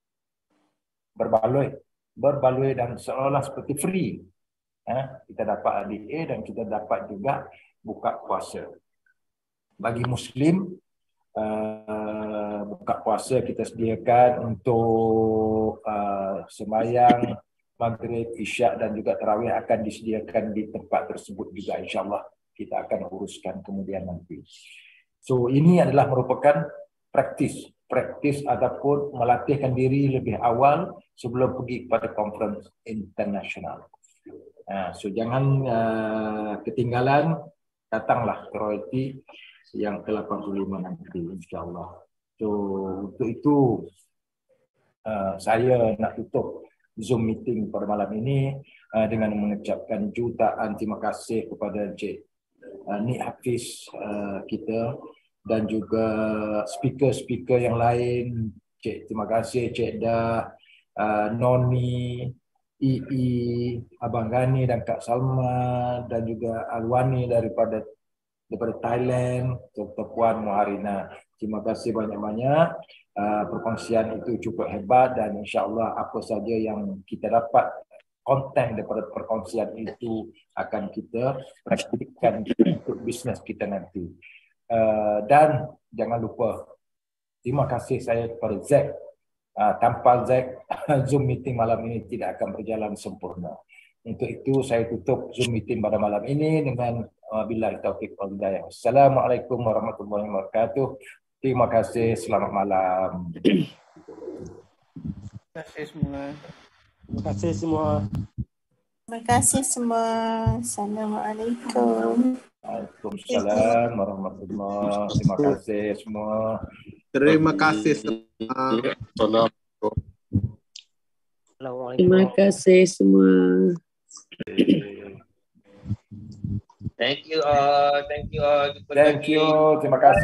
Speaker 4: berbaloi dan seolah seperti free. Kita dapat RDA dan kita dapat juga buka puasa. Bagi Muslim, buka puasa kita sediakan, untuk sembahyang maghrib, isyak dan juga tarawih akan disediakan di tempat tersebut juga, insyaAllah kita akan uruskan kemudian nanti. So ini adalah merupakan praktis ataupun melatihkan diri lebih awal sebelum pergi kepada conference internasional. So jangan ketinggalan, datanglah ke royalty yang ke-85 nanti, insyaAllah. So untuk itu saya nak tutup Zoom meeting pada malam ini dengan mengucapkan jutaan terima kasih kepada Encik Nik Hafiz kita dan juga speaker-speaker yang lain. Terima kasih Cik Dah, Noni, Abang Gani dan Kak Salma, dan juga Alwani daripada Thailand, serta Puan Muharina. Terima kasih banyak-banyak. Perkongsian itu cukup hebat dan insya-Allah apa saja yang kita dapat konten daripada perkongsian itu akan kita praktikkan untuk bisnes kita nanti. Dan jangan lupa, terima kasih saya kepada Zack. Tanpa Zack, Zoom meeting malam ini tidak akan berjalan sempurna. Untuk itu saya tutup Zoom meeting pada malam ini dengan billahi taufiq wal hidayah. Assalamualaikum warahmatullahi wabarakatuh. Terima kasih, selamat malam.
Speaker 14: Terima kasih semua.
Speaker 12: Terima kasih semua.
Speaker 1: Terima kasih semua. Assalamualaikum.
Speaker 4: Waalaikumsalam warahmatullahi wabarakatuh. Terima kasih semua.
Speaker 9: Terima kasih semua.
Speaker 11: Terima kasih semua.
Speaker 15: Thank you all. Thank you all.
Speaker 4: Thank you. Terima kasih.